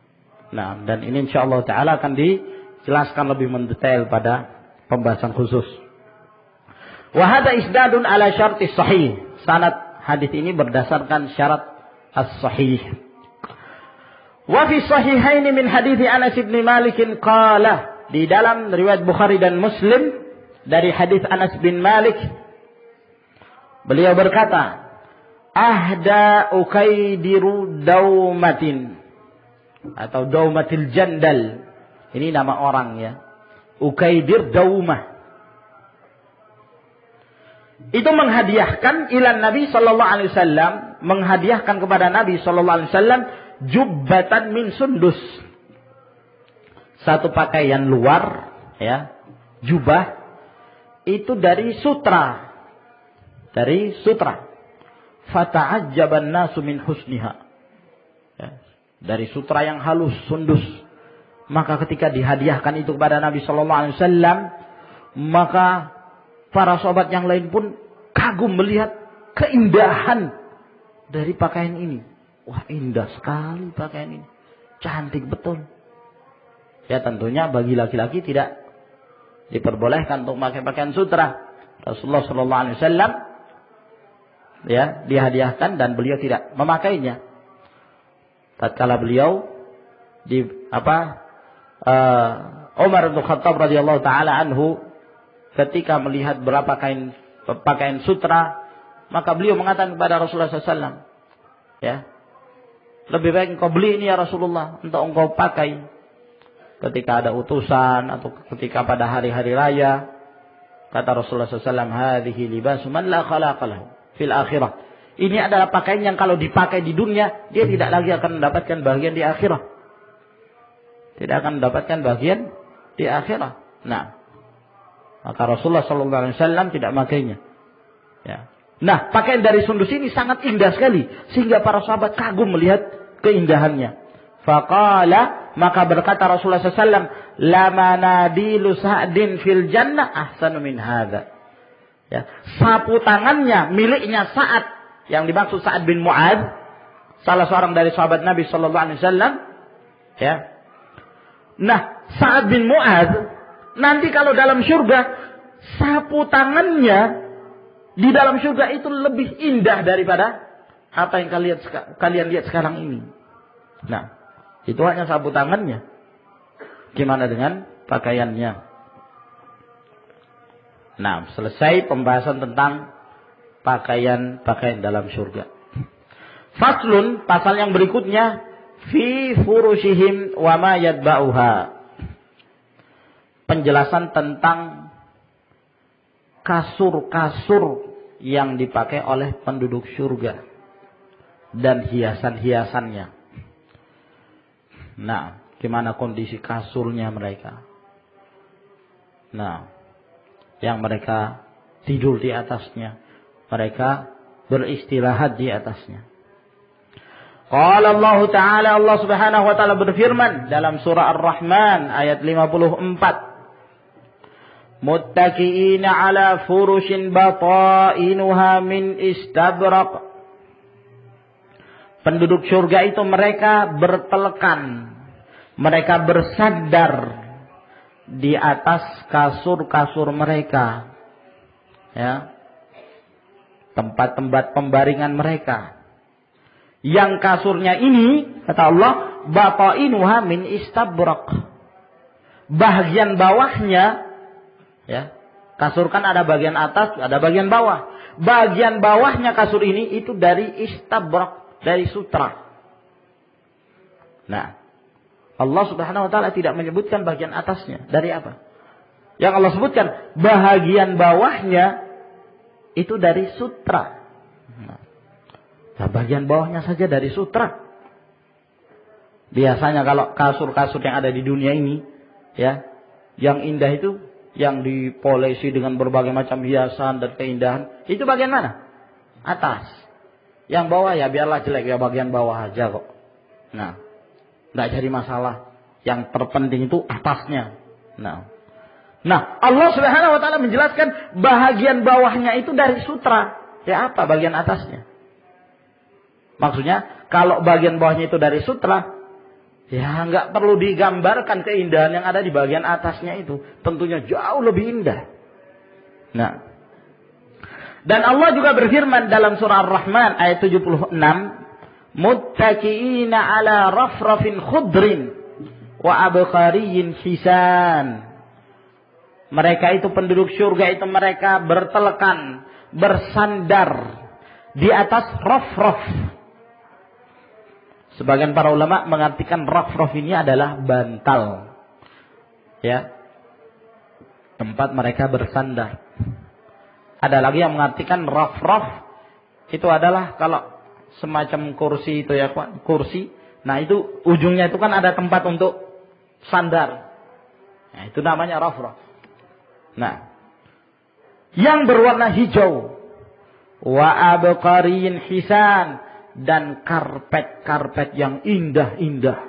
Nah, dan ini insyaallah taala akan dijelaskan lebih mendetail pada pembahasan khusus. Wa hadza isnadun ala syartis sahih. Sanad hadis ini berdasarkan syarat as-sahih. Wa fi sahihain min hadits Anas bin Malik qala, di dalam riwayat Bukhari dan Muslim dari hadis Anas bin Malik, beliau berkata, ahda ukaidiru daumatin, atau daumatil jandal, ini nama orang ya, ukaidir daumah, itu menghadiahkan ilan Nabi sallallahu alaihi wasallam, menghadiahkan kepada Nabi sallallahu alaihi wasallam jubbatan min sundus, satu pakaian luar ya, jubah itu dari sutra, dari sutra. Fata'ajjaban nasu min husniha, ya, dari sutra yang halus, sundus. Maka ketika dihadiahkan itu kepada Nabi sallallahu alaihi wasallam, maka para sahabat yang lain pun kagum melihat keindahan dari pakaian ini. Wah, indah sekali pakaian ini, cantik betul. Ya, tentunya bagi laki-laki tidak diperbolehkan untuk memakai pakaian sutra. Rasulullah sallallahu alaihi wasallam ya dihadiahkan dan beliau tidak memakainya. Tatkala beliau di apa uh, Umar bin Khattab radhiyallahu taala anhu ketika melihat berapa kain pakaian sutra, maka beliau mengatakan kepada Rasulullah sallallahu alaihi wasallam, ya, lebih baik engkau beli ini ya Rasulullah untuk engkau pakai ketika ada utusan atau ketika pada hari-hari raya. Kata Rasulullah sallallahu alaihi wasallam, hadhihi libasu man la khalaqa lahu fil akhirah. Ini adalah pakaian yang kalau dipakai di dunia, dia tidak lagi akan mendapatkan bagian di akhirat. Tidak akan mendapatkan bagian di akhirat. Nah, maka Rasulullah sallallahu alaihi wasallam tidak makainya. Ya. Nah, pakaian dari sundus ini sangat indah sekali sehingga para sahabat kagum melihat keindahannya. Faqala, maka berkata Rasulullah sallallahu alaihi wasallam, la manadilu Sa'din fil jannah ahsanu min hadza. Ya, sapu tangannya miliknya Sa'ad, yang dimaksud Sa'ad bin Mu'adz, salah seorang dari sahabat Nabi sallallahu alaihi wasallam, ya. Nah, Sa'ad bin Mu'adz nanti kalau dalam surga, sapu tangannya di dalam surga itu lebih indah daripada apa yang kalian kalian lihat sekarang ini. Nah, itu hanya sapu tangannya. Gimana dengan pakaiannya? Nah, selesai pembahasan tentang pakaian-pakaian dalam surga. Faslun, pasal yang berikutnya, fi furushihim wa ma yadba'uha. Penjelasan tentang kasur-kasur yang dipakai oleh penduduk surga dan hiasan-hiasannya. Nah, gimana kondisi kasurnya mereka? Nah, yang mereka tidur di atasnya, mereka beristirahat di atasnya. Qala Allah Ta'ala, Allah Subhanahu wa taala berfirman dalam surah Ar-Rahman ayat lima puluh empat. Muttaqi'ina 'ala furushin batainuha min istabraq. Penduduk surga itu mereka bertelekan, mereka bersandar di atas kasur-kasur mereka, ya, tempat-tempat pembaringan mereka. Yang kasurnya ini, kata Allah, batainuha min istabraq. Bagian bawahnya, ya, kasur kan ada bagian atas, ada bagian bawah. Bagian bawahnya kasur ini itu dari istabraq, dari sutra. Nah, Allah Subhanahu wa taala tidak menyebutkan bagian atasnya dari apa. Yang Allah sebutkan bagian bawahnya itu dari sutra. Nah, bagian bawahnya saja dari sutra. Biasanya kalau kasur-kasur yang ada di dunia ini, ya, yang indah itu yang dipolesi dengan berbagai macam hiasan dan keindahan, itu bagian mana? Atas. Yang bawah ya biarlah jelek, ya bagian bawah aja kok. Nah, tidak jadi masalah. Yang terpenting itu atasnya. Nah, nah Allah Subhanahu wa taala menjelaskan bagian bawahnya itu dari sutra. Ya apa bagian atasnya? Maksudnya kalau bagian bawahnya itu dari sutra, Ya, nggak perlu digambarkan keindahan yang ada di bagian atasnya itu. Tentunya jauh lebih indah. Nah. Dan Allah juga berfirman dalam surah Ar-Rahman ayat tujuh puluh enam. Muttaqiina ala rafrafin khudrin wa abqariyyin hisan. Mereka itu penduduk surga itu mereka bertelekan, bersandar di atas rafraf. Sebagian para ulama mengartikan rafraf ini adalah bantal. Ya. Tempat mereka bersandar. Ada lagi yang mengartikan rafraf itu adalah kalau semacam kursi itu ya, kursi. Nah, itu ujungnya itu kan ada tempat untuk sandar. Nah, itu namanya rafraf. Nah, yang berwarna hijau wa abqariyyin hisan, dan karpet-karpet yang indah-indah.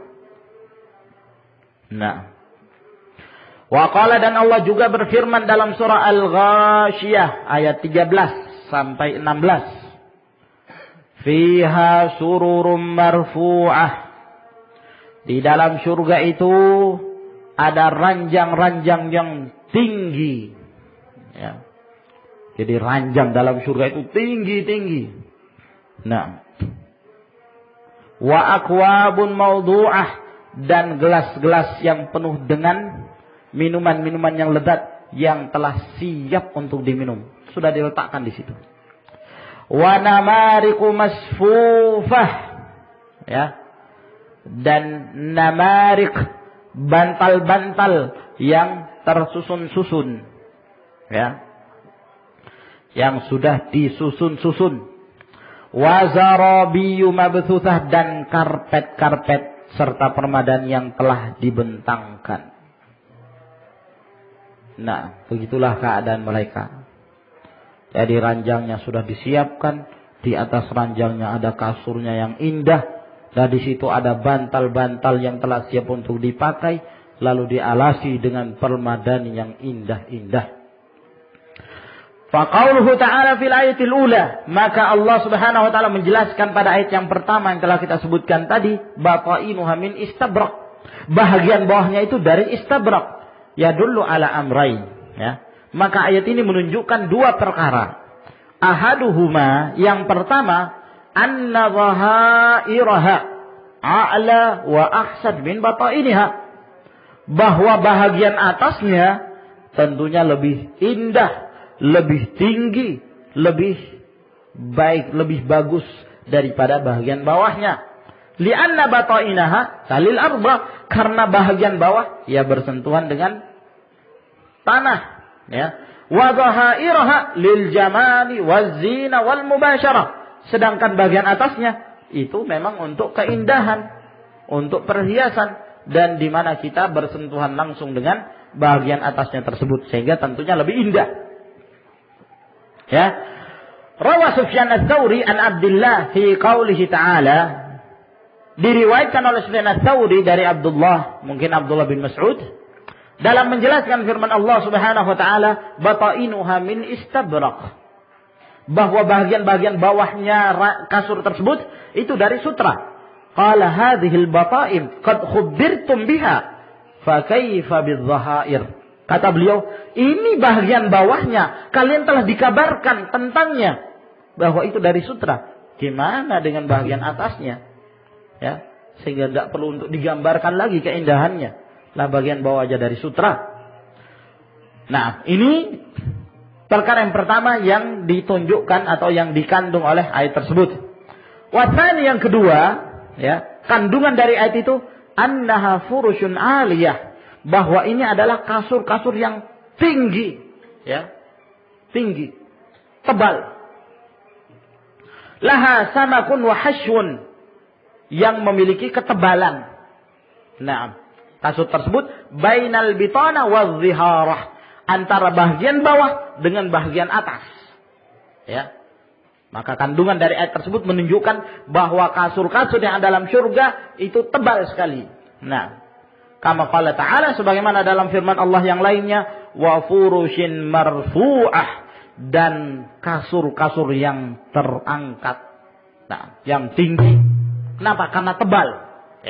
Nah, wa qala, dan Allah juga berfirman dalam surah Al-Ghasyiyah ayat tiga belas sampai enam belas. Fiha sururum marfu'ah. Di dalam surga itu ada ranjang-ranjang yang tinggi. Ya. Jadi ranjang dalam surga itu tinggi-tinggi. Nah, wa akwabun mawdu'ah, dan gelas-gelas yang penuh dengan minuman-minuman yang lezat yang telah siap untuk diminum, sudah diletakkan di situ. Wa namariqu masfufah, ya. Dan namarik, bantal-bantal yang tersusun-susun, ya. Yang sudah disusun-susun. Wa zarabiyu mabthuthah, dan karpet-karpet serta permadani yang telah dibentangkan. Nah, begitulah keadaan mereka. Jadi ranjangnya sudah disiapkan, di atas ranjangnya ada kasurnya yang indah, dan di situ ada bantal-bantal yang telah siap untuk dipakai, lalu dialasi dengan permadani yang indah-indah. Faqauluhu ta'ala fil ayatil ula, maka Allah Subhanahu wa taala menjelaskan pada ayat yang pertama yang telah kita sebutkan tadi, batainuha min istabrak. Bahagian bawahnya itu dari istabrak. Yadullu ala amrain, ya. Maka ayat ini menunjukkan dua perkara. Ahaduhuma, yang pertama, anna dhahairaha a'la wa ahsan min batainiha. Bahwa bahagian atasnya tentunya lebih indah, lebih tinggi, lebih baik, lebih bagus daripada bahagian bawahnya. Li'anna batainaha talil arba, karena bahagian bawah ya bersentuhan dengan tanah, ya. Wa dhahairaha lil jamali waz zina wal mubasyarah, sedangkan bagian atasnya itu memang untuk keindahan, untuk perhiasan, dan di mana kita bersentuhan langsung dengan bagian atasnya tersebut, sehingga tentunya lebih indah. Ya. Rawa Sufyan ats-Tsauri an Abdullah fi qaulihi ta'ala, diriwayatkan oleh Sufyan ats-Tsauri dari Abdullah, mungkin Abdullah bin Mas'ud, dalam menjelaskan firman Allah Subhanahu wa taala, batainuha min istabrak, bahwa bagian-bagian bawahnya kasur tersebut itu dari sutra. Qala hadhil bataim qad khubbirtum biha fa kaifa bidh-dhahair. Kata beliau, ini bagian bawahnya kalian telah dikabarkan tentangnya bahwa itu dari sutra. Gimana dengan bagian atasnya? Ya, sehingga tidak perlu untuk digambarkan lagi keindahannya. Lah bagian bawah aja dari sutra. Nah, ini perkara yang pertama yang ditunjukkan atau yang dikandung oleh ayat tersebut. Wasani, yang kedua, ya, kandungan dari ayat itu, annaha furusyun aliyah, bahwa ini adalah kasur-kasur yang tinggi, ya, tinggi, tebal. Laha samakun wa hashwun, yang memiliki ketebalan. Nah, kasur tersebut bainal bitana wa dhiharah, antara bagian bawah dengan bagian atas, ya. Maka kandungan dari ayat tersebut menunjukkan bahwa kasur-kasur yang dalam surga itu tebal sekali. Nah, kama qala ta'ala, sebagaimana dalam firman Allah yang lainnya, wa furushin marfu'ah, dan kasur-kasur yang terangkat, nah, yang tinggi. Kenapa? Karena tebal, ya.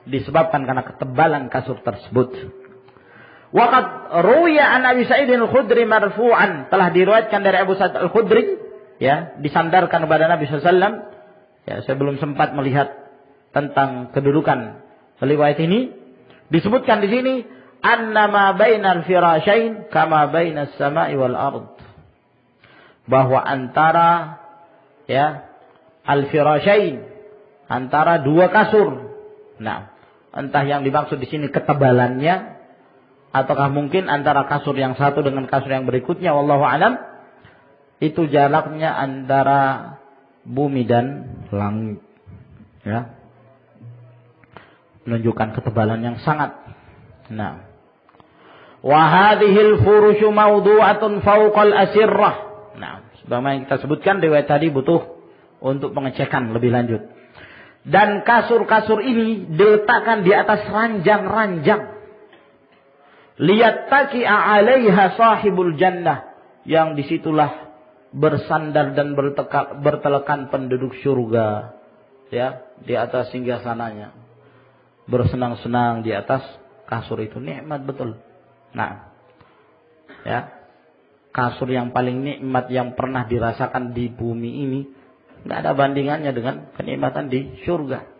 disebabkan karena ketebalan kasur tersebut. Waqad ruwiya an Abi Sa'id al-Khudri marfu'an, telah diriwayatkan dari Abu Sa'id al-Khudri, ya, disandarkan kepada Nabi sallallahu alaihi wasallam. Ya, saya belum sempat melihat tentang kedudukan riwayat ini. Disebutkan di sini annama bainal firasyain kama bainas sama'i wal ard, bahwa antara, ya, al-firasyain, antara dua kasur. Nah, entah yang dimaksud di sini ketebalannya, ataukah mungkin antara kasur yang satu dengan kasur yang berikutnya, wallahu alam. Itu jaraknya antara bumi dan langit, ya, menunjukkan ketebalan yang sangat. Nah, wa hadhil furushu mawdu'atun fawqal asirrah. Nah, sebagaimana kita sebutkan riwayat tadi butuh untuk pengecekan lebih lanjut. Dan kasur-kasur ini diletakkan di atas ranjang-ranjang. Liyattaqi'a 'alaiha sahibul jannah, yang disitulah bersandar dan berteka, bertelekan penduduk surga, ya, di atas singgasananya, bersenang-senang di atas kasur itu. Nikmat betul. Nah, ya, kasur yang paling nikmat yang pernah dirasakan di bumi ini, nggak ada bandingannya dengan kenikmatan di surga.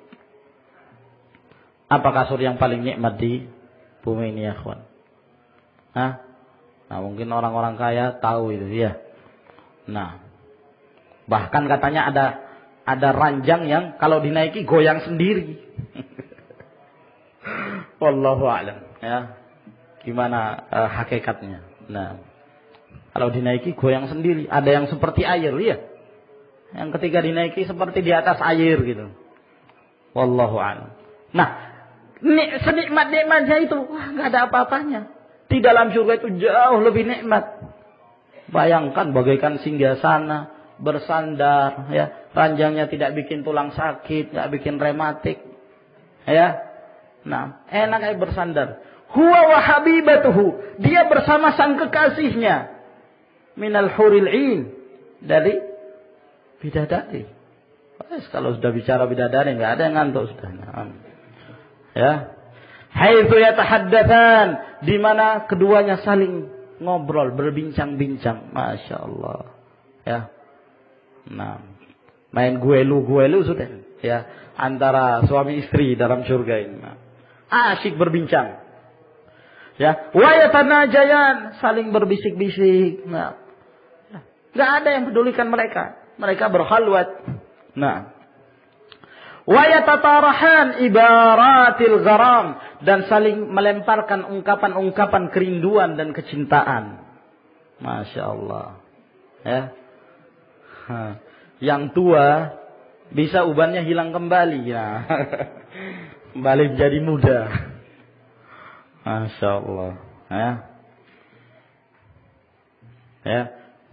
Apa kasur yang paling nikmat di bumi ini, ya kawan? Hah? Nah, mungkin orang-orang kaya tahu itu, ya. Nah, bahkan katanya ada ada ranjang yang kalau dinaiki goyang sendiri. Wallahu a'lam, ya. Gimana uh, hakikatnya? Nah, kalau dinaiki goyang sendiri, ada yang seperti air, ya. Yang ketika dinaiki seperti di atas air gitu. Wallahu a'lam. Nah, senikmat-nikmatnya itu, wah, enggak ada apa-apanya. Di dalam surga itu jauh lebih nikmat. Bayangkan bagaikan singgasana, bersandar, ya, ranjangnya tidak bikin tulang sakit, tidak bikin rematik, ya. Nah, enak kayak bersandar. Huwa wa habibatuhu, dia bersama sang kekasihnya. Minal huril 'ain, dari bidadari. Wes, kalau sudah bicara bidadari enggak ada yang ngantuk sudah. Nah, ya. Haitsu yatahaddatsan, di mana keduanya saling ngobrol, berbincang-bincang. Masya Allah, ya. Nah, main guelu-guelu sudah, ya, antara suami istri dalam surga ini. Nah, asyik berbincang, ya. Wa yatanajayan, saling berbisik-bisik. Nah, nggak ada yang pedulikan mereka. Mereka berkhalwat. Nah, wa yatatarahan ibaratil gharam, dan saling melemparkan ungkapan-ungkapan kerinduan dan kecintaan. Masya Allah, ya. Yang tua bisa ubannya hilang kembali, ya. Kembali menjadi muda. Masya Allah, ya. Ya.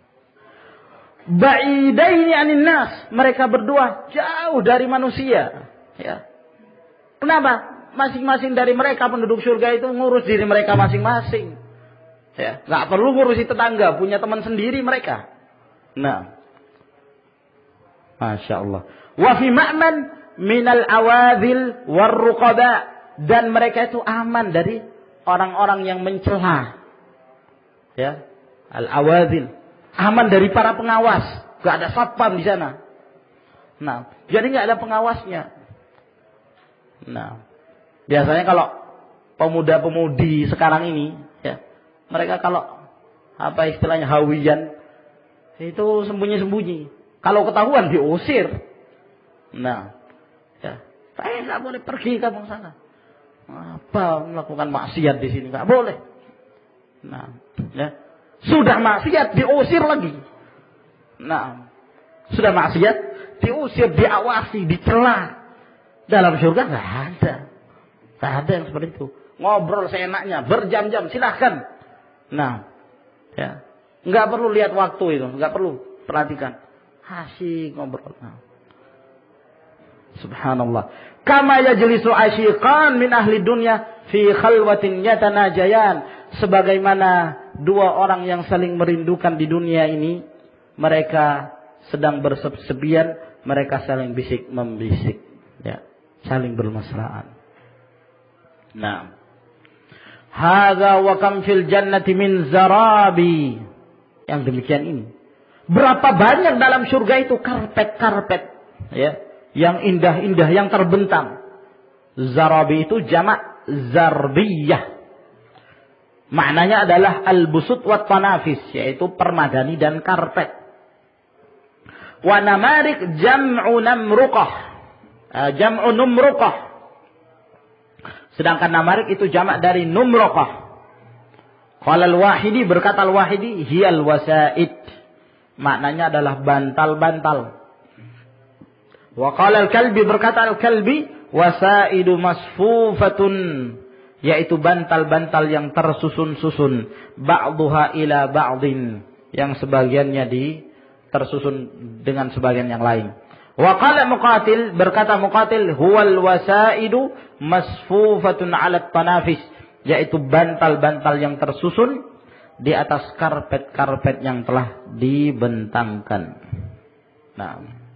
Ba'idaini anin nas, mereka berdua jauh dari manusia, ya. Kenapa? Masing-masing dari mereka penduduk surga itu ngurus diri mereka masing-masing, ya. Nggak perlu ngurusi tetangga, punya teman sendiri mereka. Nah, Masya Allah. Wa fi ma'man minal awadhil warruqaba, dan mereka itu aman dari orang-orang yang mencela, ya. Al-awadhil, aman dari para pengawas, nggak ada satpam di sana. Nah, jadi nggak ada pengawasnya. Nah, biasanya kalau pemuda-pemudi sekarang ini, ya, mereka kalau apa istilahnya hawiyan, itu sembunyi-sembunyi. Kalau ketahuan diusir. Nah, ya, saya nggak boleh pergi kamu sana. Apa melakukan maksiat di sini, nggak boleh. Nah, ya, sudah maksiat diusir lagi. Nah, sudah maksiat diusir, diawasi, dicela. Dalam surga nggak ada. Nggak ada yang seperti itu. Ngobrol seenaknya, berjam-jam, silahkan. Nah, ya, nggak perlu lihat waktu itu, nggak perlu perhatikan. Asyik ngobrol. Nah. Subhanallah. Kama yajlisu asyiqan min ahli dunya fi khalwatin yatanajayan. Sebagaimana dua orang yang saling merindukan di dunia ini, mereka sedang bersepian, mereka saling bisik membisik, ya, saling bermesraan. Nah, hadza wa kam fil jannati min zarabi. Yang demikian ini. Berapa banyak dalam surga itu karpet-karpet, ya, yang indah-indah, yang terbentang. Zarabi itu jamak zarbiyah. Maknanya adalah al-busut wa tanafis, yaitu permadani dan karpet. Wa namarik jam'u namruqah. Uh, jam'u numruqah. Sedangkan namarik itu jamak dari numruqah. Qala al-Wahidi, berkata al-Wahidi, hiyal wasaid. Maknanya adalah bantal-bantal. Wa qala al-Kalbi, berkata al-Kalbi, wasaidu masfufatun, yaitu bantal-bantal yang tersusun-susun, ba'duha ila ba'din, yang sebagiannya di tersusun dengan sebagian yang lain. Wa qala Muqatil, berkata Muqatil, huwal wasaidu masfufatun 'ala tanafis, yaitu bantal-bantal yang tersusun di atas karpet-karpet yang telah dibentangkan. Nah,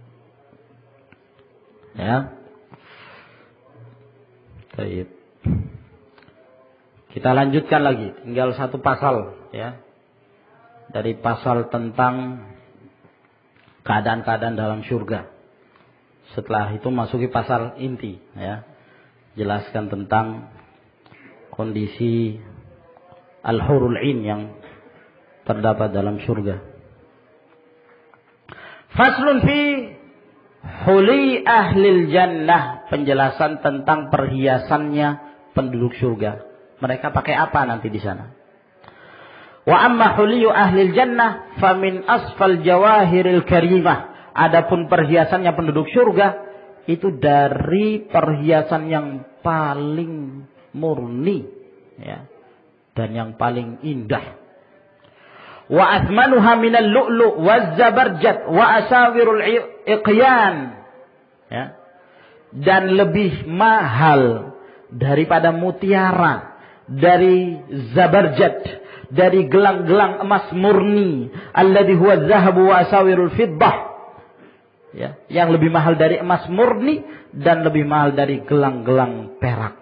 ya. Baik. Kita lanjutkan lagi, tinggal satu pasal, ya. Dari pasal tentang keadaan-keadaan dalam surga. Setelah itu masuki pasal inti, ya. Jelaskan tentang kondisi al-hurul 'ain yang terdapat dalam surga. Faslun fi huli ahlil jannah, penjelasan tentang perhiasannya penduduk surga. Mereka pakai apa nanti di sana? Wa amma huliyu ahlil jannah famin asfal jawahiril karimah. Adapun perhiasannya penduduk surga itu dari perhiasan yang paling murni, ya, dan yang paling indah. Wa athmanuha minal lu'lu' waz zabarjad wa asawirul iqyan, ya, dan lebih mahal daripada mutiara, dari zabarjad, dari gelang-gelang emas murni, alladhi huwa adh-dhahabu wa asawirul fiddah, ya, yang lebih mahal dari emas murni dan lebih mahal dari gelang-gelang perak.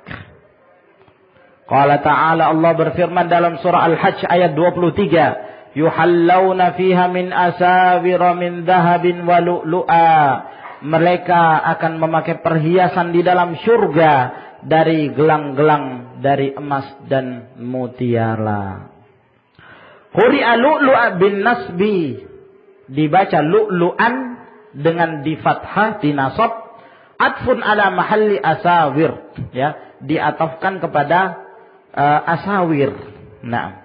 Qala ta'ala, Allah berfirman dalam surah Al-Hajj ayat dua puluh tiga, yuhallawna fiha min asawira min dhahabin wa lu'lu'a. Mereka akan memakai perhiasan di dalam surga dari gelang-gelang dari emas dan mutiara. Quri'a lu'lu'a bin nasbi, dibaca lu'lu'an dengan di fathah, di nasab, atfun ala mahalli asawir, ya, diatafkan kepada uh, asawir. Nah,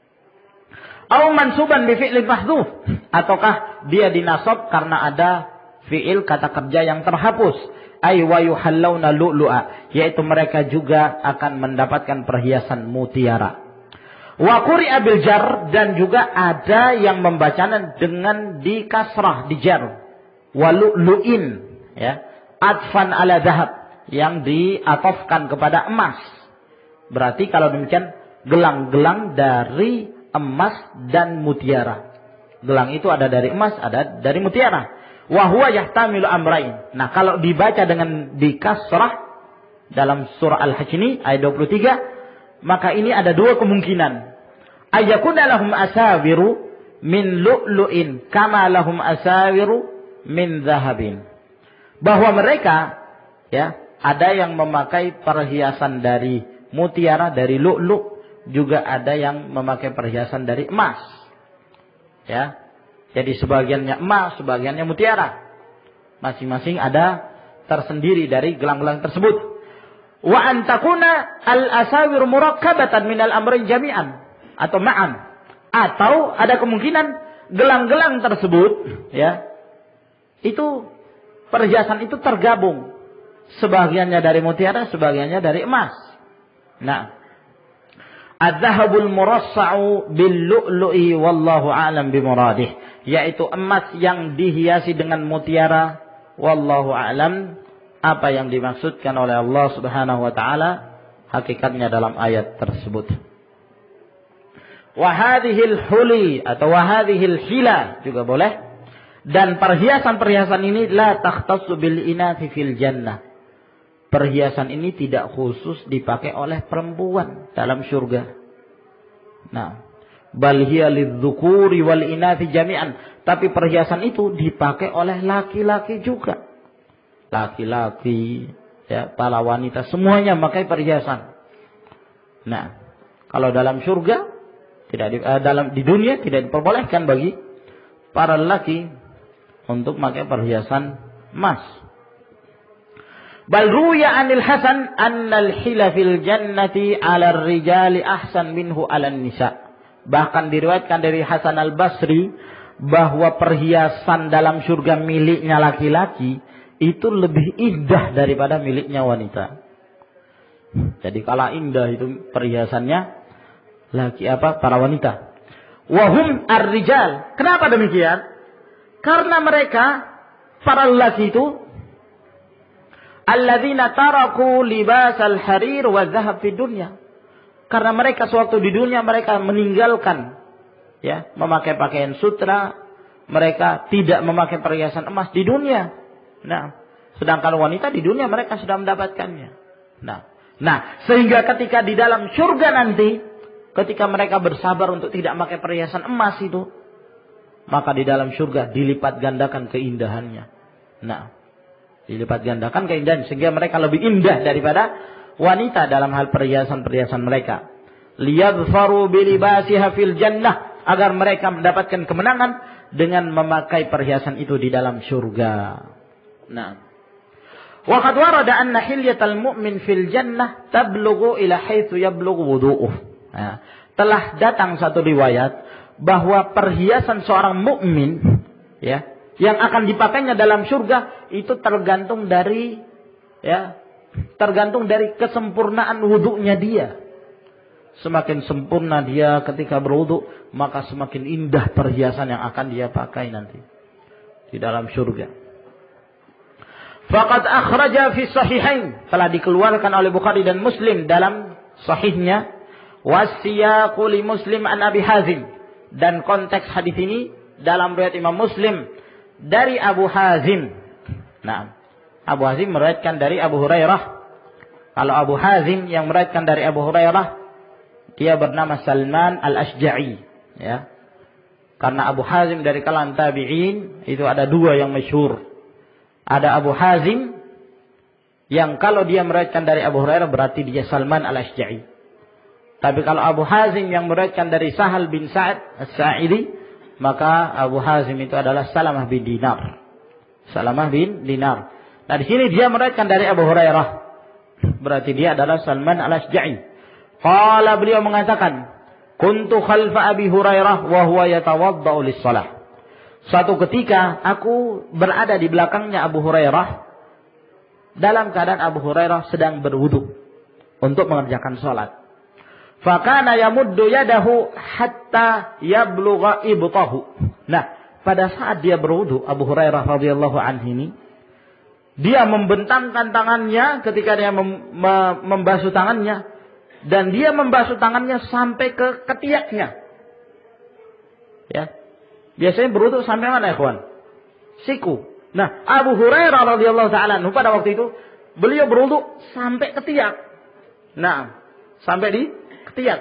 au mansuban bi fi'il mahdhuf, ataukah dia dinasab karena ada fi'il kata kerja yang terhapus, ay wa yuhallawna lu'lu'a, yaitu mereka juga akan mendapatkan perhiasan mutiara. Wa quri'a bil jar, dan juga ada yang membacanya dengan di kasrah, di jar. Wa lu'lu'in, ya, atfan ala dhahab, yang diatofkan kepada emas. Berarti kalau demikian gelang-gelang dari emas dan mutiara. Gelang itu ada dari emas, ada dari mutiara. Wa huwa yahtamilu amrain. Nah, kalau dibaca dengan di kasrah dalam surah Al-Hajj ini ayat dua puluh tiga, maka ini ada dua kemungkinan. Ayakuna lahum asawiru min lu'lu'in kama lahum asawiru min dhahabin. Bahwa mereka, ya, ada yang memakai perhiasan dari mutiara, dari lu'lu', juga ada yang memakai perhiasan dari emas. Ya. Jadi sebagiannya emas, sebagiannya mutiara. Masing-masing ada tersendiri dari gelang-gelang tersebut. Wa antakuna al-asawir murakkabatan minal amrayn jami'an, atau ma'an. Atau ada kemungkinan gelang-gelang tersebut, ya, itu perhiasan itu tergabung, sebagiannya dari mutiara, sebagiannya dari emas. Nah, adz-dzahabul murassa'u bil lu'lu'i wallahu a'lam bimuradih, yaitu emas yang dihiasi dengan mutiara, wallahu a'lam, apa yang dimaksudkan oleh Allah Subhanahu wa taala hakikatnya dalam ayat tersebut. Wa hadhil huli atau wa hadhil hila juga boleh. Dan perhiasan-perhiasan ini la takhtassu bil inathi fil jannah, perhiasan ini tidak khusus dipakai oleh perempuan dalam surga. Nah, bal hiya lidzukuri wal inathi jami'an. Tapi perhiasan itu dipakai oleh laki-laki juga. Laki-laki, ya, para wanita semuanya memakai perhiasan. Nah, kalau dalam surga tidak di, uh, dalam di dunia tidak diperbolehkan bagi para lelaki untuk memakai perhiasan emas. Bal ruya 'anil Hasan annal hila fil jannati 'ala ar-rijali ahsan minhu 'alan nisa. Bahkan diriwayatkan dari Hasan al-Basri bahwa perhiasan dalam surga miliknya laki-laki itu lebih indah daripada miliknya wanita. Jadi kala indah itu perhiasannya laki apa para wanita. Wahum ar-rijal. Kenapa demikian? Karena mereka para lelaki itu alladzina taraku libasal harir wa dhahab fid dunya. Karena mereka sewaktu di dunia mereka meninggalkan ya, memakai pakaian sutra, mereka tidak memakai perhiasan emas di dunia. Nah, sedangkan wanita di dunia mereka sudah mendapatkannya. Nah, nah, sehingga ketika di dalam surga nanti, ketika mereka bersabar untuk tidak memakai perhiasan emas itu, maka di dalam surga dilipat gandakan keindahannya. Nah, dilipat gandakan keindahan sehingga mereka lebih indah daripada wanita dalam hal perhiasan-perhiasan mereka. Liyadfaru bilibasiha fil jannah, agar mereka mendapatkan kemenangan dengan memakai perhiasan itu di dalam surga. Nah, wa qad warada anna hilyatal mu'min fil jannah tablughu ila haitsu yablughu wudu'uh. Nah, telah datang satu riwayat bahwa perhiasan seorang mukmin ya yang akan dipakainya dalam surga itu tergantung dari ya tergantung dari kesempurnaan wudunya dia. Semakin sempurna dia ketika berwudu, maka semakin indah perhiasan yang akan dia pakai nanti di dalam surga. Faqad akhraja fi sahihain, telah dikeluarkan oleh Bukhari dan Muslim dalam sahihnya, wasiyaqu li Muslim an Abi Hazim, dan konteks hadis ini dalam riwayat Imam Muslim dari Abu Hazim. Nah, Abu Hazim meriwayatkan dari Abu Hurairah. Kalau Abu Hazim yang meriwayatkan dari Abu Hurairah, dia bernama Salman al-Ashja'i, ya. Karena Abu Hazim dari kalangan tabi'in itu ada dua yang masyhur. Ada Abu Hazim yang kalau dia meriwayatkan dari Abu Hurairah berarti dia Salman al-Ashja'i. Tapi kalau Abu Hazim yang meriwayatkan dari Sahal bin Sa'ad as-Sa'idi, maka Abu Hazim itu adalah Salamah bin Dinar. Salamah bin Dinar. Nah, di sini dia meriwayatkan dari Abu Hurairah. Berarti dia adalah Salman al-Ashja'i. Qala, beliau mengatakan, kuntu khalfa Abi Hurairah wa huwa yatawaddau lis-shalah. Suatu ketika aku berada di belakangnya Abu Hurairah dalam keadaan Abu Hurairah sedang berwudu untuk mengerjakan salat. Fakana yamuddu yadahu hatta yablugha ibtahu. Nah, pada saat dia berwudu, Abu Hurairah radhiyallahu anhu ini, dia membentangkan tangannya ketika dia mem- mem- membasuh tangannya, dan dia membasuh tangannya sampai ke ketiaknya. Ya. Biasanya berwudu sampai mana, ikhwan? Siku. Nah, Abu Hurairah radhiyallahu taala anhu pada waktu itu beliau berwudu sampai ketiak. Nah, sampai di ketiak.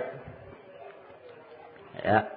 Ya.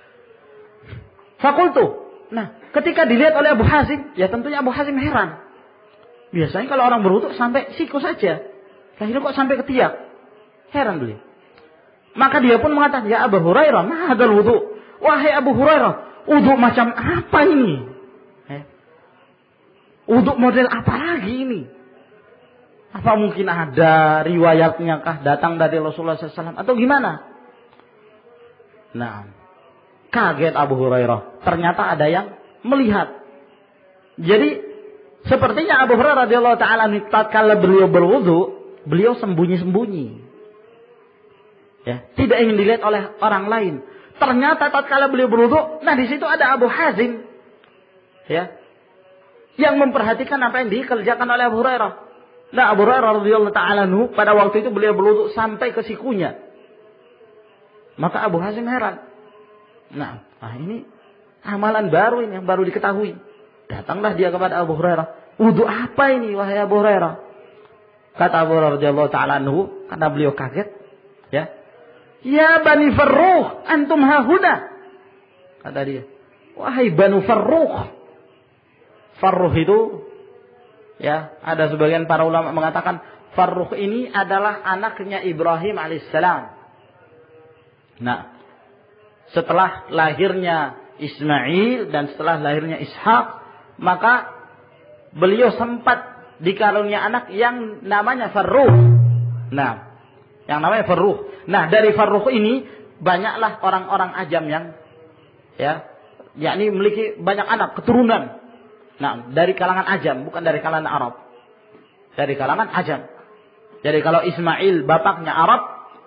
Fakultu. Nah, ketika dilihat oleh Abu Hazim, ya tentunya Abu Hazim heran. Biasanya kalau orang berwudu sampai siku saja. Akhirnya kok sampai ketiak? Heran beliau. Maka dia pun mengatakan, ya Abu Hurairah, ma hadzal wudu? Wahai Abu Hurairah, wudu macam apa ini? Eh? Wudu model apa lagi ini? Apa mungkin ada riwayatnya kah datang dari Rasulullah sallallahu alaihi wasallam atau gimana? Nah, kaget Abu Hurairah. Ternyata ada yang melihat. Jadi sepertinya Abu Hurairah radhiyallahu taala tatkala beliau berwudu, beliau sembunyi-sembunyi. Ya, tidak ingin dilihat oleh orang lain. Ternyata tatkala beliau berwudu, nah di situ ada Abu Hazim, ya, yang memperhatikan apa yang dikerjakan oleh Abu Hurairah. Nah, Abu Hurairah radhiyallahu taala anhu pada waktu itu beliau berwudu sampai ke sikunya. Maka Abu Hazim heran. Nah, nah ini amalan baru ini yang baru diketahui. Datanglah dia kepada Abu Hurairah. Wudu apa ini wahai Abu Hurairah? Kata Abu Hurairah radhiyallahu taala anhu, karena beliau kaget, ya. Ya Bani Farrukh, antum hahuna. Kata dia, wahai Banu Farrukh. Farrukh itu, ya, ada sebagian para ulama mengatakan Farrukh ini adalah anaknya Ibrahim alaihissalam. Nah, setelah lahirnya Ismail dan setelah lahirnya Ishak, maka beliau sempat dikarunia anak yang namanya Farrukh. Nah, yang namanya Farrukh. Nah, dari Farrukh ini banyaklah orang-orang ajam yang, ya, yakni memiliki banyak anak, keturunan. Nah, dari kalangan ajam, bukan dari kalangan Arab. Dari kalangan ajam. Jadi kalau Ismail bapaknya Arab,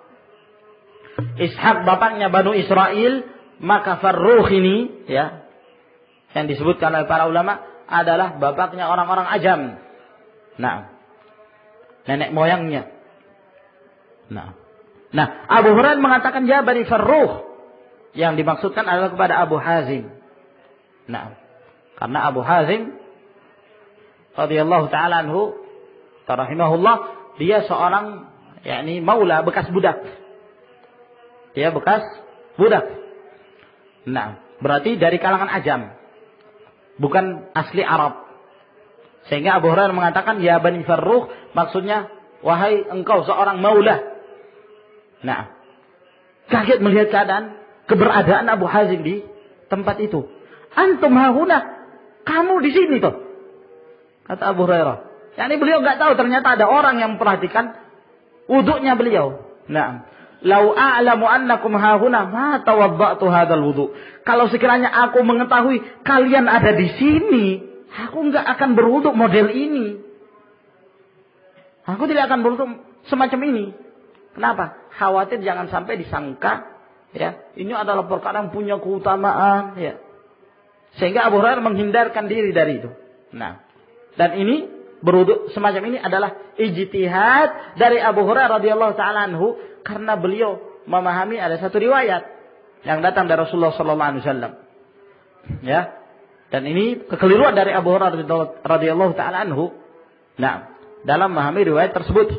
Ishak bapaknya Banu Israel, maka Farrukh ini, ya, yang disebutkan oleh para ulama adalah bapaknya orang-orang ajam. Nah, nenek moyangnya. Nah, nah Abu Hurairah mengatakan ya Bani Farrukh, yang dimaksudkan adalah kepada Abu Hazim. Nah, karena Abu Hazim radhiyallahu taala anhu, rahimahullah, dia seorang yakni maula, bekas budak. Dia bekas budak. Nah, berarti dari kalangan ajam, bukan asli Arab. Sehingga Abu Hurairah mengatakan ya Bani Farrukh, maksudnya wahai engkau seorang maula. Nah, kaget melihat keadaan keberadaan Abu Hazim di tempat itu. Antum hahuna, kamu di sini tuh, kata Abu Hurairah. Yani beliau nggak tahu ternyata ada orang yang memperhatikan wuduknya beliau. Nah, lau a'lamu annakum hahuna ma tawadda'tu hadzal wudu. Kalau sekiranya aku mengetahui kalian ada di sini, aku nggak akan berwuduk model ini. Aku tidak akan berwuduk semacam ini. Kenapa? Khawatir jangan sampai disangka, ya, ini adalah perkara yang punya keutamaan, ya. Sehingga Abu Hurairah menghindarkan diri dari itu. Nah, dan ini berwuduk semacam ini adalah ijtihad dari Abu Hurairah radhiyallahu taala anhu, karena beliau memahami ada satu riwayat yang datang dari Rasulullah sallallahu alaihi wasallam. Ya. Dan ini kekeliruan dari Abu Hurairah radhiyallahu taala anhu. Nah, dalam memahami riwayat tersebut.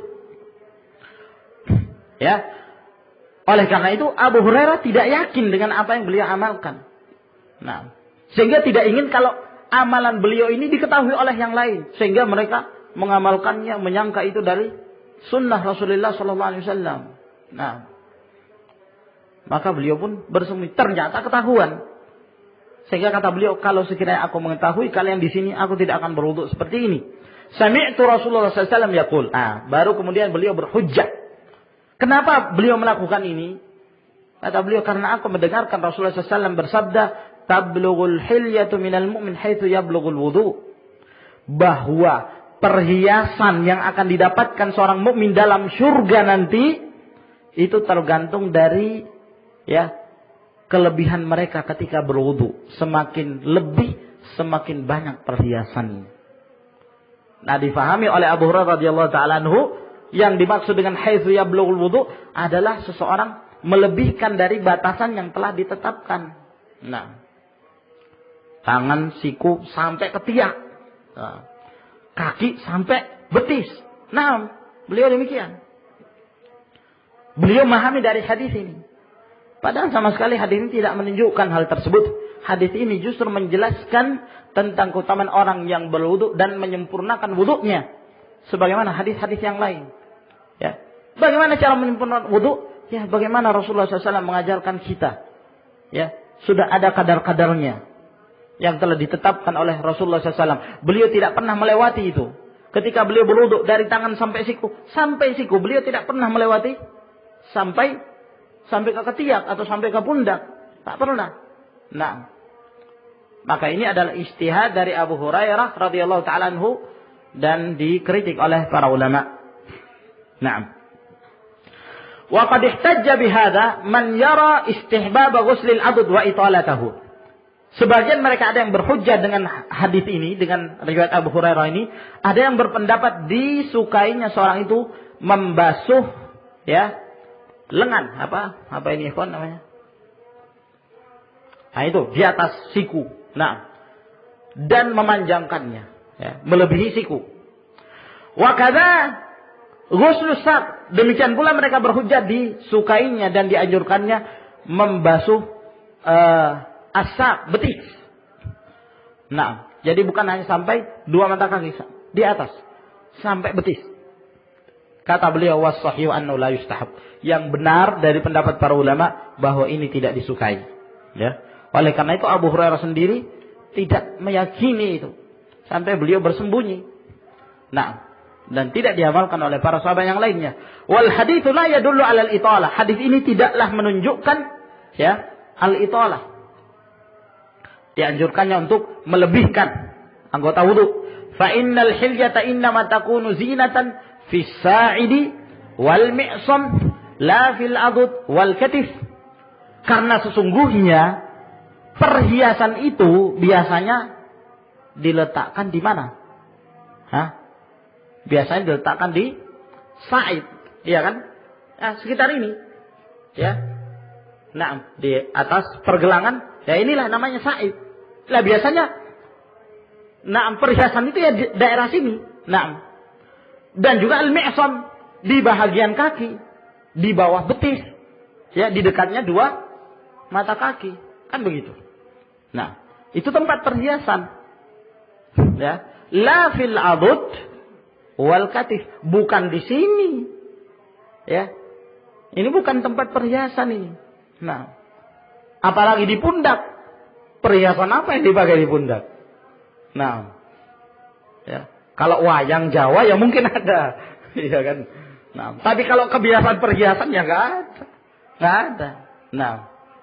Ya. Oleh karena itu Abu Hurairah tidak yakin dengan apa yang beliau amalkan. Nah, sehingga tidak ingin kalau amalan beliau ini diketahui oleh yang lain, sehingga mereka mengamalkannya, menyangka itu dari sunnah Rasulullah sallallahu alaihi wasallam. Nah, maka beliau pun bersembunyi. Ternyata ketahuan. Sehingga kata beliau, kalau sekiranya aku mengetahui kalian di sini, aku tidak akan berwuduk seperti ini. Sami'tu Rasulullah sallallahu alaihi wasallam yaqul. Ah, baru kemudian beliau berhujjah. Kenapa beliau melakukan ini? Kata beliau, karena aku mendengarkan Rasulullah sallallahu alaihi wasallam bersabda, "Tablughul hilyatu minal mu'min haitsu yablughul wudu." Bahwa perhiasan yang akan didapatkan seorang mukmin dalam surga nanti itu tergantung dari, ya, kelebihan mereka ketika berwudu. Semakin lebih, semakin banyak perhiasan. Nah, difahami oleh Abu Hurairah radhiyallahu taala anhu, yang dimaksud dengan haitsu yablughul wudu adalah seseorang melebihkan dari batasan yang telah ditetapkan. Nah, tangan, siku sampai ketiak, nah, kaki sampai betis. Nah, beliau demikian. Beliau memahami dari hadis ini. Padahal sama sekali hadis ini tidak menunjukkan hal tersebut. Hadis ini justru menjelaskan tentang keutamaan orang yang berwudu dan menyempurnakan wuduknya, sebagaimana hadis-hadis yang lain. Ya, bagaimana cara menyempurnakan wudu? Ya, bagaimana Rasulullah sallallahu alaihi wasallam mengajarkan kita. Ya, sudah ada kadar-kadarnya yang telah ditetapkan oleh Rasulullah sallallahu alaihi wasallam. Beliau tidak pernah melewati itu. Ketika beliau berwudu dari tangan sampai siku, sampai siku, beliau tidak pernah melewati sampai sampai ke ketiak atau sampai ke pundak. Tak pernah. Nah, maka ini adalah ijtihad dari Abu Hurairah radhiyallahu taala anhu dan dikritik oleh para ulama. Naam. Wa qad ihtajja bihadza man yara istihbab ghuslil adud wa italatahu. Sebagian mereka ada yang berhujjah dengan hadis ini, dengan riwayat Abu Hurairah ini, ada yang berpendapat disukainya seorang itu membasuh, ya, lengan, apa? Apa ini ikhwan namanya? Nah, itu di atas siku. Nah, dan memanjangkannya, ya, melebihi siku. Wa kadza Ghuslus sak, demikian pula mereka berhujjah disukainya dan dianjurkannya membasuh uh, as-sak, betis. Nah, jadi bukan hanya sampai dua mata kaki di atas, sampai betis. Kata beliau was-sahih annahu la yustahab. Yang benar dari pendapat para ulama bahwa ini tidak disukai. Ya. Oleh karena itu Abu Hurairah sendiri tidak meyakini itu sampai beliau bersembunyi. Nah, dan tidak diamalkan oleh para sahabat yang lainnya. Wal haditsu la yadullu 'alal italah. Hadis ini tidaklah menunjukkan ya al-italah. Dianjurkannya untuk melebihkan anggota wudu. Fa innal hilyata innama takunu zinatan fis sa'idi wal mi'sam la fil adud wal katif. Karena sesungguhnya perhiasan itu biasanya diletakkan di mana? Hah? Biasanya diletakkan di sa'id, iya kan? Nah, sekitar ini, ya. Nah, di atas pergelangan, ya inilah namanya sa'id. Lah biasanya, nah perhiasan itu ya di daerah sini, nah. Dan juga al-mi'sam di bahagian kaki, di bawah betis, ya di dekatnya dua mata kaki, kan begitu. Nah, itu tempat perhiasan, ya. La fil adud wal katif, bukan di sini. Ya. Ini bukan tempat perhiasan ini. Nah, apalagi di pundak. Perhiasan apa yang dipakai di pundak? Nah. Ya. Kalau wayang Jawa ya mungkin ada. Iya kan? Nah, tapi kalau kebiasaan perhiasan ya enggak ada. Enggak ada. Nah,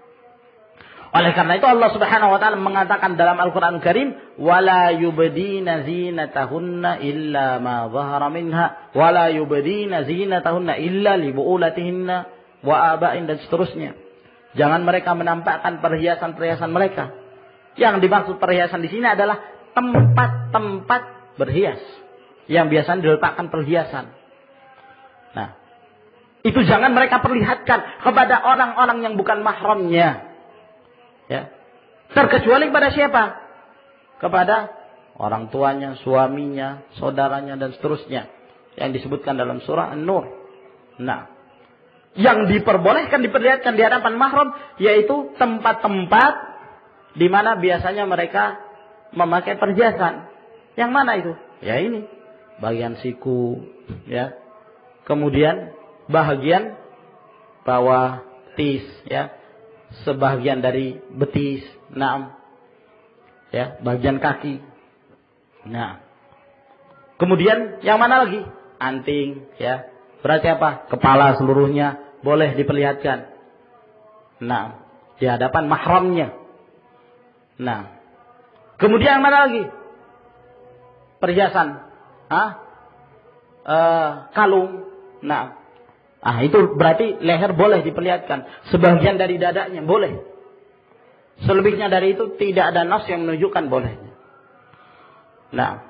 oleh karena itu Allah Subhanahu wa taala mengatakan dalam Al-Qur'an Karim, "Wala yubdina zinatahunna illa ma dhahara minha, wala yubdina zinatahunna illa li bu'ulatihinna wa aba'in," dan seterusnya. Jangan mereka menampakkan perhiasan-perhiasan mereka. Yang dimaksud perhiasan di sini adalah tempat-tempat berhias yang biasanya diletakkan perhiasan. Nah, itu jangan mereka perlihatkan kepada orang-orang yang bukan mahramnya. Ya. Terkecuali kepada siapa? Kepada orang tuanya, suaminya, saudaranya dan seterusnya yang disebutkan dalam surah An-Nur. Nah, yang diperbolehkan diperlihatkan di hadapan mahram yaitu tempat-tempat di mana biasanya mereka memakai perhiasan. Yang mana itu? Ya ini, bagian siku, ya. Kemudian bahagian bawah tis, ya. Sebagian dari betis, nah, ya, bagian kaki. Nah, kemudian yang mana lagi? Anting, ya. Berarti apa? Kepala seluruhnya boleh diperlihatkan. Nah, di hadapan mahramnya. Nah, kemudian yang mana lagi? Perhiasan, ah, uh, kalung. Nah. Ah, itu berarti leher boleh diperlihatkan. Sebagian dari dadanya boleh. Selebihnya dari itu tidak ada nas yang menunjukkan bolehnya. Nah.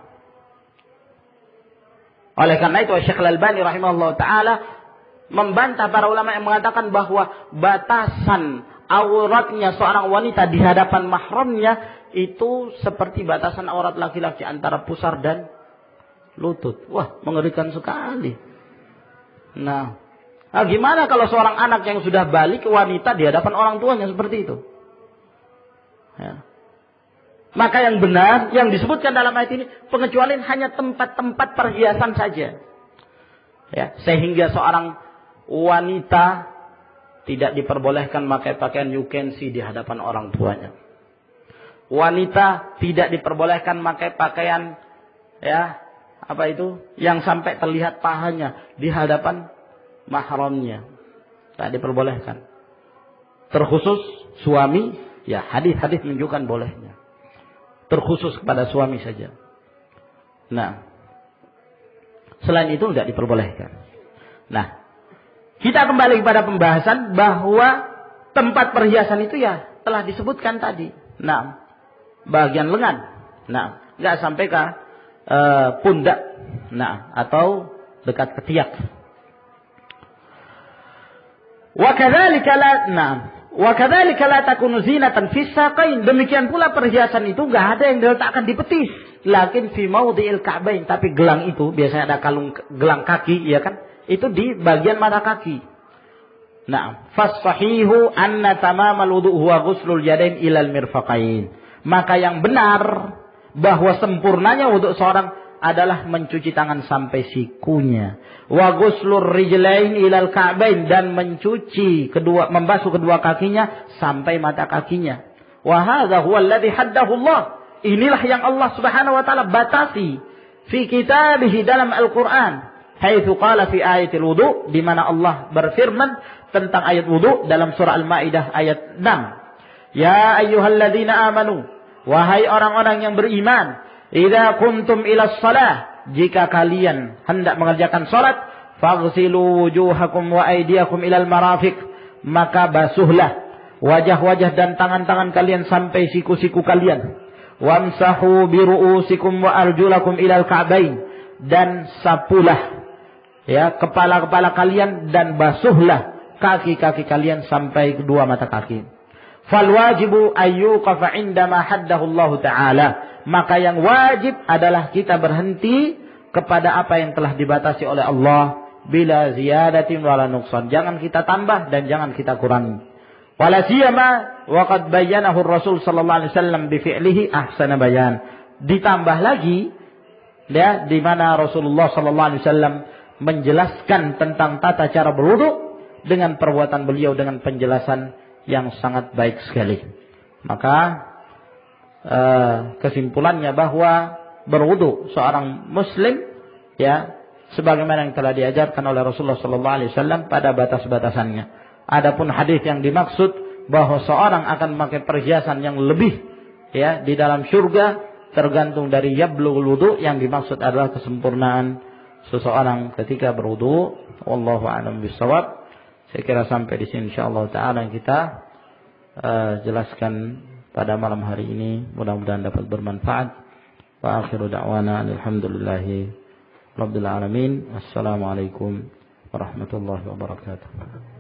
Oleh karena itu Syekh Al-Albani rahimahullah ta'ala membantah para ulama yang mengatakan bahwa batasan auratnya seorang wanita di hadapan mahramnya itu seperti batasan aurat laki-laki antara pusar dan lutut. Wah, mengerikan sekali. Nah. Nah, gimana kalau seorang anak yang sudah balik wanita di hadapan orang tuanya seperti itu? Ya. Maka yang benar, yang disebutkan dalam ayat ini, pengecualian hanya tempat-tempat perhiasan saja. Ya, sehingga seorang wanita tidak diperbolehkan memakai pakaian you can see di hadapan orang tuanya. Wanita tidak diperbolehkan memakai pakaian, ya, apa itu, yang sampai terlihat pahanya di hadapan mahramnya. Tak diperbolehkan. Terkhusus suami, ya hadis-hadis menunjukkan bolehnya. Terkhusus kepada suami saja. Nah, selain itu tidak diperbolehkan. Nah, kita kembali kepada pembahasan bahwa tempat perhiasan itu ya telah disebutkan tadi. Nah, bagian lengan. Nah, nggak sampai ke uh, pundak. Nah, atau dekat ketiak. Wa kadzalika la na'am wa kadzalika la takunu zinatan fis saqain. Demikian pula perhiasan itu enggak ada yang diletakkan di betis, lakin fi maudhi'il ka'bain, tapi gelang itu biasanya ada kalung gelang kaki, ya kan? itu di bagian mata kaki. Nah, fas-sahihu anna tamamal wudu huwa ghuslul yadain ilal mirfaqain. Maka yang benar bahwa sempurnanya wudu seorang adalah mencuci tangan sampai sikunya. Wa ghuslur rijlain ilal ka'bain, dan mencuci kedua membasuh kedua kakinya sampai mata kakinya. Wa hadza huwa alladhi haddahu Allah. Inilah yang Allah Subhanahu wa taala batasi fi kitabihi dalam Al-Qur'an. Haitsu qala fi ayatil wudu, di mana Allah berfirman tentang ayat wudu dalam surah Al-Maidah ayat enam. Ya ayyuhalladzina amanu, wahai orang-orang yang beriman, idza kuntum ila shalah, jika kalian hendak mengerjakan salat, faghsilu wujuhakum wa aydiyakum ilal marafiq, maka basuhlah wajah-wajah dan tangan-tangan kalian sampai siku-siku kalian. Wamsahu bi ru'usikum wa arjulakum ilal ka'bain, dan sapulah ya kepala-kepala kalian dan basuhlah kaki-kaki kalian sampai kedua mata kaki. Fal wajibu ayyuqafa indama haddahu Allah Ta'ala. Maka yang wajib adalah kita berhenti kepada apa yang telah dibatasi oleh Allah, bila ziyadatin wala nuqsan. Jangan kita tambah dan jangan kita kurangi. Wala siyama wa qad bayyanahu Rasul sallallahu alaihi wasallam bi fi'lihi ahsana bayan. Ditambah lagi ya, di mana Rasulullah sallallahu alaihi wasallam menjelaskan tentang tata cara berwudu dengan perbuatan beliau dengan penjelasan yang sangat baik sekali. Maka uh, kesimpulannya bahwa berwudu seorang muslim ya sebagaimana yang telah diajarkan oleh Rasulullah sallallahu alaihi wasallam pada batas-batasannya. Adapun hadis yang dimaksud bahwa seorang akan memakai perhiasan yang lebih ya di dalam surga tergantung dari yablughul wudu, yang dimaksud adalah kesempurnaan seseorang ketika berwudu. Wallahu a'lam bishawab. Saya kira sampai di sini insyaallah taala yang kita uh, jelaskan pada malam hari ini, mudah-mudahan dapat bermanfaat. Wa akhiru da'wana alhamdulillahi rabbil alamin. Wassalamualaikum warahmatullahi wabarakatuh.